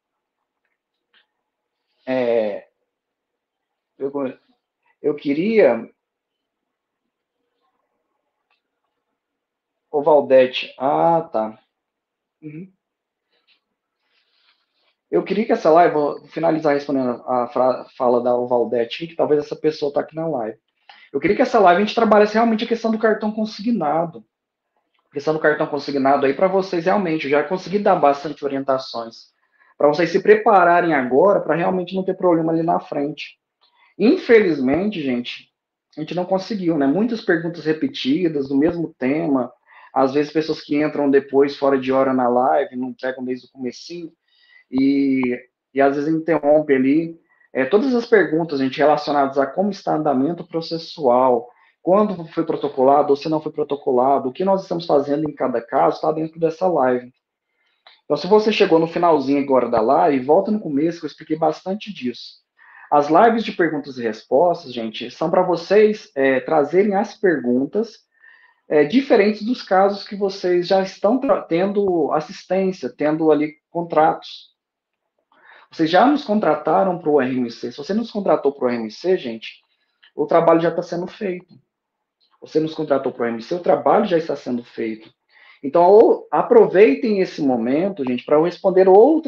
Eu, eu queria. O Valdete. Ah, tá. Uhum. Eu queria que essa live, vou finalizar respondendo a fala da Valdete, que talvez essa pessoa está aqui na live. Eu queria que essa live a gente trabalhasse realmente a questão do cartão consignado. questão do cartão consignado aí para vocês realmente, eu já consegui dar bastante orientações para vocês se prepararem agora para realmente não ter problema ali na frente. Infelizmente, gente, a gente não conseguiu, né? Muitas perguntas repetidas do mesmo tema, às vezes pessoas que entram depois fora de hora na live, não pegam desde o comecinho e, e às vezes interrompe ali. Todas as perguntas, gente, relacionadas a como está o andamento processual, quando foi protocolado ou se não foi protocolado, o que nós estamos fazendo em cada caso, está dentro dessa live. Então, se você chegou no finalzinho agora da live, volta no começo, que eu expliquei bastante disso. As lives de perguntas e respostas, gente, são para vocês trazerem as perguntas diferentes dos casos que vocês já estão tendo assistência, tendo ali contratos. Vocês já nos contrataram para o RMC. Se você nos contratou para o RMC, gente, o trabalho já está sendo feito. Você nos contratou para o RMC, o trabalho já está sendo feito. Então, aproveitem esse momento, gente, para eu responder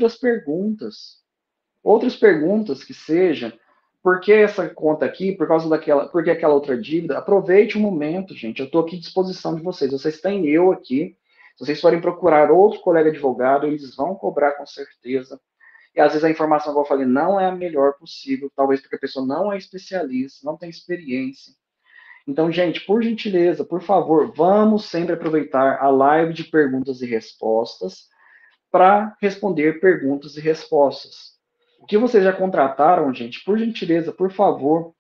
outras perguntas que seja, por que essa conta aqui, por causa daquela, por que aquela outra dívida, aproveite o momento, gente, eu estou aqui à disposição de vocês, vocês têm eu aqui, se vocês forem procurar outro colega advogado, eles vão cobrar com certeza, e às vezes a informação que eu falei não é a melhor possível, talvez porque a pessoa não é especialista, não tem experiência. Então, gente, por gentileza, por favor, vamos sempre aproveitar a live de perguntas e respostas para responder perguntas e respostas. O que vocês já contrataram, gente, por gentileza, por favor,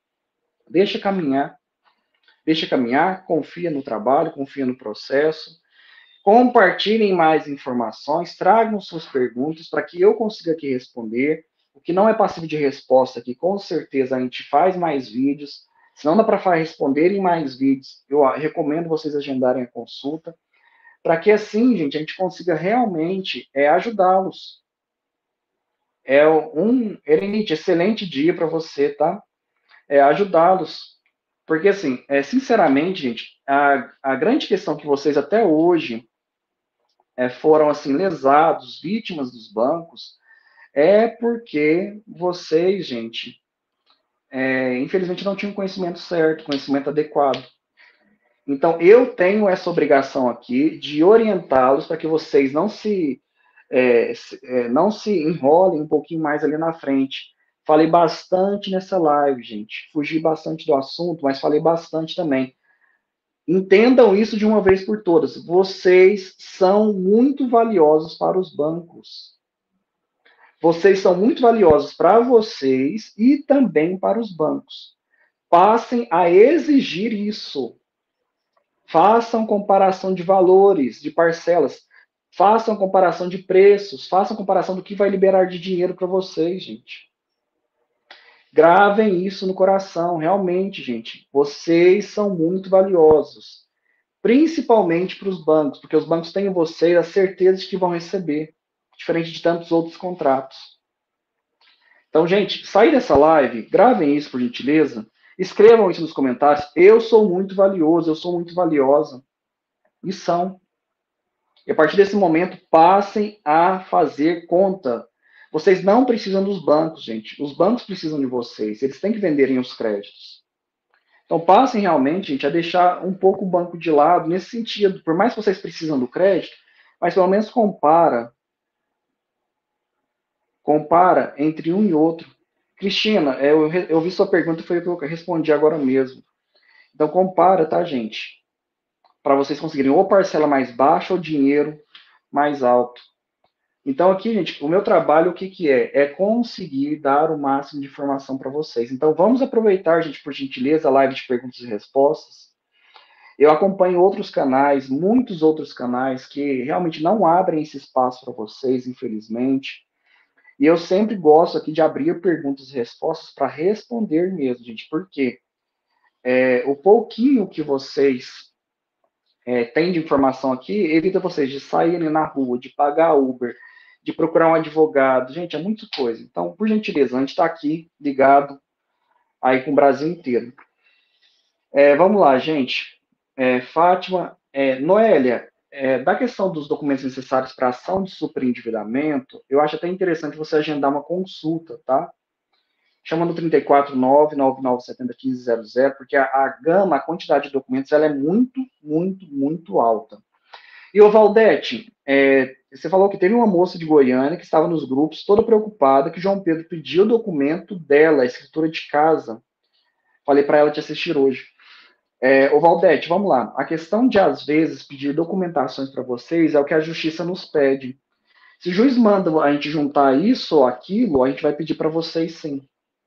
deixa caminhar, confia no trabalho, confia no processo, compartilhem mais informações, tragam suas perguntas para que eu consiga aqui responder. O que não é passível de resposta aqui, com certeza a gente faz mais vídeos. Se não dá para responder em mais vídeos, eu recomendo vocês agendarem a consulta, para que assim, gente, a gente consiga realmente ajudá-los. É um excelente dia para você, tá? Ajudá-los. Porque, assim, sinceramente, gente, a grande questão que vocês até hoje foram, assim, lesados, vítimas dos bancos, é porque vocês, gente, infelizmente não tinham conhecimento certo, conhecimento adequado. Então, eu tenho essa obrigação aqui de orientá-los para que vocês não se enrolem um pouquinho mais ali na frente. Falei bastante nessa live, gente. Fugi bastante do assunto, mas falei bastante também. Entendam isso de uma vez por todas. Vocês são muito valiosos para os bancos. Vocês são muito valiosos para vocês e também para os bancos. Passem a exigir isso. Façam comparação de valores, de parcelas. Façam comparação de preços. Façam comparação do que vai liberar de dinheiro para vocês, gente. Gravem isso no coração, realmente, gente. Vocês são muito valiosos. Principalmente para os bancos, porque os bancos têm em vocês a certeza de que vão receber, diferente de tantos outros contratos. Então, gente, sair dessa live, gravem isso por gentileza, escrevam isso nos comentários. Eu sou muito valioso, eu sou muito valiosa. E são. E a partir desse momento, passem a fazer conta. Vocês não precisam dos bancos, gente. Os bancos precisam de vocês. Eles têm que venderem os créditos. Então, passem realmente, gente, a deixar um pouco o banco de lado nesse sentido. Por mais que vocês precisam do crédito, mas pelo menos compara entre um e outro. Cristina, eu vi sua pergunta e foi o que eu respondi agora mesmo. Então, compara, tá, gente? Para vocês conseguirem ou parcela mais baixa ou dinheiro mais alto. Então, aqui, gente, o meu trabalho, o que, que é? É conseguir dar o máximo de informação para vocês. Então, vamos aproveitar, gente, por gentileza, a live de perguntas e respostas. Eu acompanho outros canais, muitos outros canais, que realmente não abrem esse espaço para vocês, infelizmente. E eu sempre gosto aqui de abrir perguntas e respostas para responder mesmo, gente. Por quê? O pouquinho que vocês têm de informação aqui evita vocês de saírem na rua, de pagar Uber, de procurar um advogado. Gente, é muita coisa. Então, por gentileza, a gente está aqui ligado aí com o Brasil inteiro. Vamos lá, gente. Fátima, Noélia, da questão dos documentos necessários para ação de superendividamento, eu acho até interessante você agendar uma consulta, tá? Chama no 349-9970-1500, porque a gama, a quantidade de documentos, ela é muito, muito, muito alta. E o Valdete, você falou que teve uma moça de Goiânia que estava nos grupos toda preocupada que João Pedro pediu o documento dela, a escritura de casa. Falei para ela te assistir hoje. Ô Valdete, vamos lá. A questão de, às vezes, pedir documentações para vocês é o que a justiça nos pede. Se o juiz manda a gente juntar isso ou aquilo, a gente vai pedir para vocês sim.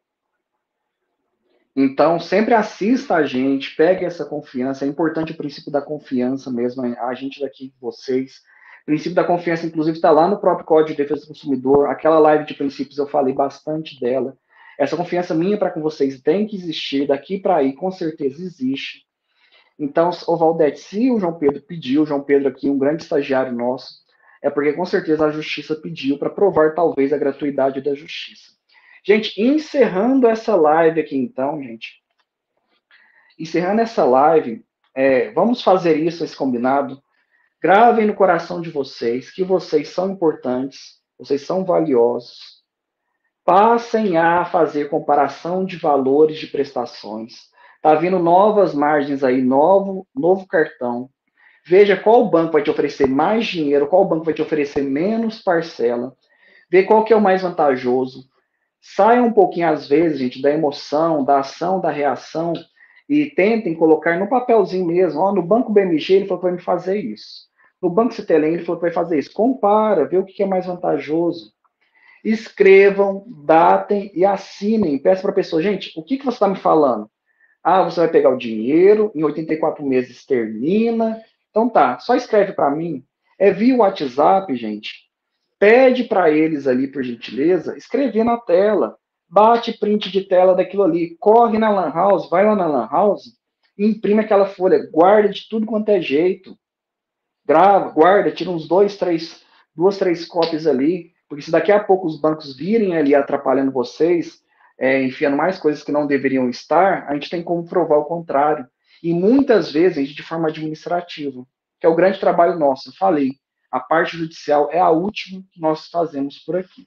Então, sempre assista a gente, pegue essa confiança. É importante o princípio da confiança mesmo, a gente daqui, vocês. O princípio da confiança, inclusive, está lá no próprio Código de Defesa do Consumidor. Aquela live de princípios eu falei bastante dela. Essa confiança minha para com vocês tem que existir, daqui para aí, com certeza existe. Então, o Valdete, se o João Pedro pediu, o João Pedro aqui, um grande estagiário nosso, é porque com certeza a justiça pediu para provar talvez a gratuidade da justiça. Gente, encerrando essa live aqui então, gente, encerrando essa live, vamos fazer isso, esse combinado. Gravem no coração de vocês que vocês são importantes, vocês são valiosos. Passem a fazer comparação de valores de prestações. Tá vindo novas margens aí, novo cartão. Veja qual banco vai te oferecer mais dinheiro, qual banco vai te oferecer menos parcela. Vê qual que é o mais vantajoso. Saia um pouquinho, às vezes, gente, da emoção, da ação, da reação e tentem colocar no papelzinho mesmo. Ó, no Banco BMG ele falou que vai me fazer isso. No Banco Citelem ele falou que vai fazer isso. Compara, vê o que é mais vantajoso. Escrevam, datem e assinem. Peça para a pessoa, gente, o que você está me falando? Ah, você vai pegar o dinheiro, em 84 meses termina. Então tá, só escreve para mim. É via WhatsApp, gente. Pede para eles ali, por gentileza, escrever na tela. Bate print de tela daquilo ali. Corre na Lan House, vai lá na Lan House, imprime aquela folha, guarda de tudo quanto é jeito. Grava, guarda, tira uns duas, três cópias ali, porque se daqui a pouco os bancos virem ali atrapalhando vocês, enfiando mais coisas que não deveriam estar, a gente tem como provar o contrário. E muitas vezes de forma administrativa, que é o grande trabalho nosso. Eu falei, a parte judicial é a última que nós fazemos por aqui.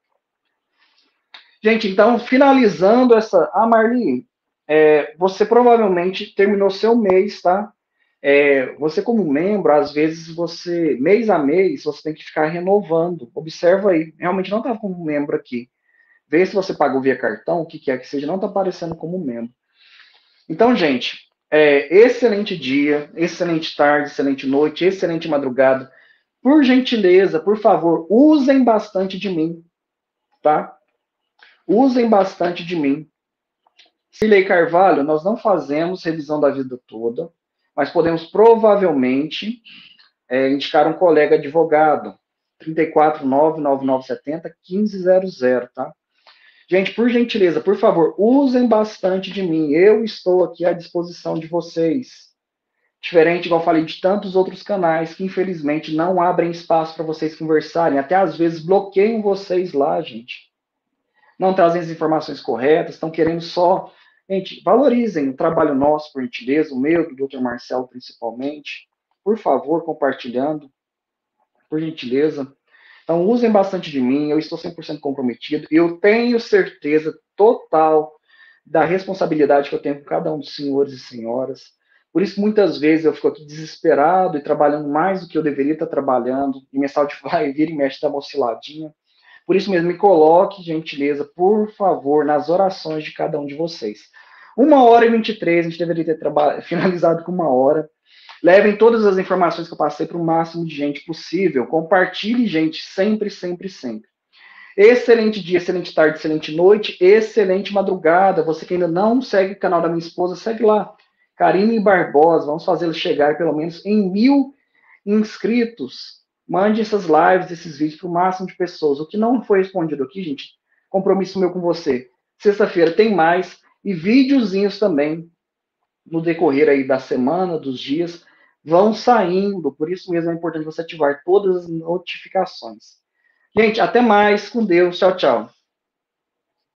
Gente, então, finalizando essa. Ah, Marli, você provavelmente terminou seu mês, tá? Você como membro, às vezes você, mês a mês, você tem que ficar renovando. Observa aí, realmente não está como membro aqui. Vê se você pagou via cartão, o que quer que seja, não está aparecendo como membro. Então, gente, excelente dia, excelente tarde, excelente noite, excelente madrugada. Por gentileza, por favor, usem bastante de mim, tá? Usem bastante de mim. Cirlei Carvalho, nós não fazemos revisão da vida toda, mas podemos provavelmente indicar um colega advogado, 349-9970-1500, tá? Gente, por gentileza, por favor, usem bastante de mim. Eu estou aqui à disposição de vocês. Diferente, igual eu falei, de tantos outros canais que, infelizmente, não abrem espaço para vocês conversarem. Até, às vezes, bloqueiam vocês lá, gente. Não trazem as informações corretas, estão querendo só... Gente, valorizem o trabalho nosso, por gentileza, o meu, do Dr. Marcelo, principalmente. Por favor, compartilhando, por gentileza. Então, usem bastante de mim, eu estou 100% comprometido. Eu tenho certeza total da responsabilidade que eu tenho com cada um dos senhores e senhoras. Por isso, muitas vezes, eu fico aqui desesperado e trabalhando mais do que eu deveria estar trabalhando. E minha saúde vai vir e mexe, dá uma osciladinha. Por isso mesmo, me coloque, gentileza, por favor, nas orações de cada um de vocês. 1h23, a gente deveria ter finalizado com 1 hora. Levem todas as informações que eu passei para o máximo de gente possível. Compartilhe, gente, sempre, sempre, sempre. Excelente dia, excelente tarde, excelente noite, excelente madrugada. Você que ainda não segue o canal da minha esposa, segue lá. Karine Barbosa, vamos fazê-lo chegar pelo menos em 1.000 inscritos. Mande essas lives, esses vídeos para o máximo de pessoas. O que não foi respondido aqui, gente, compromisso meu com você. Sexta-feira tem mais e videozinhos também no decorrer aí da semana, dos dias, vão saindo. Por isso mesmo é importante você ativar todas as notificações. Gente, até mais. Com Deus. Tchau, tchau.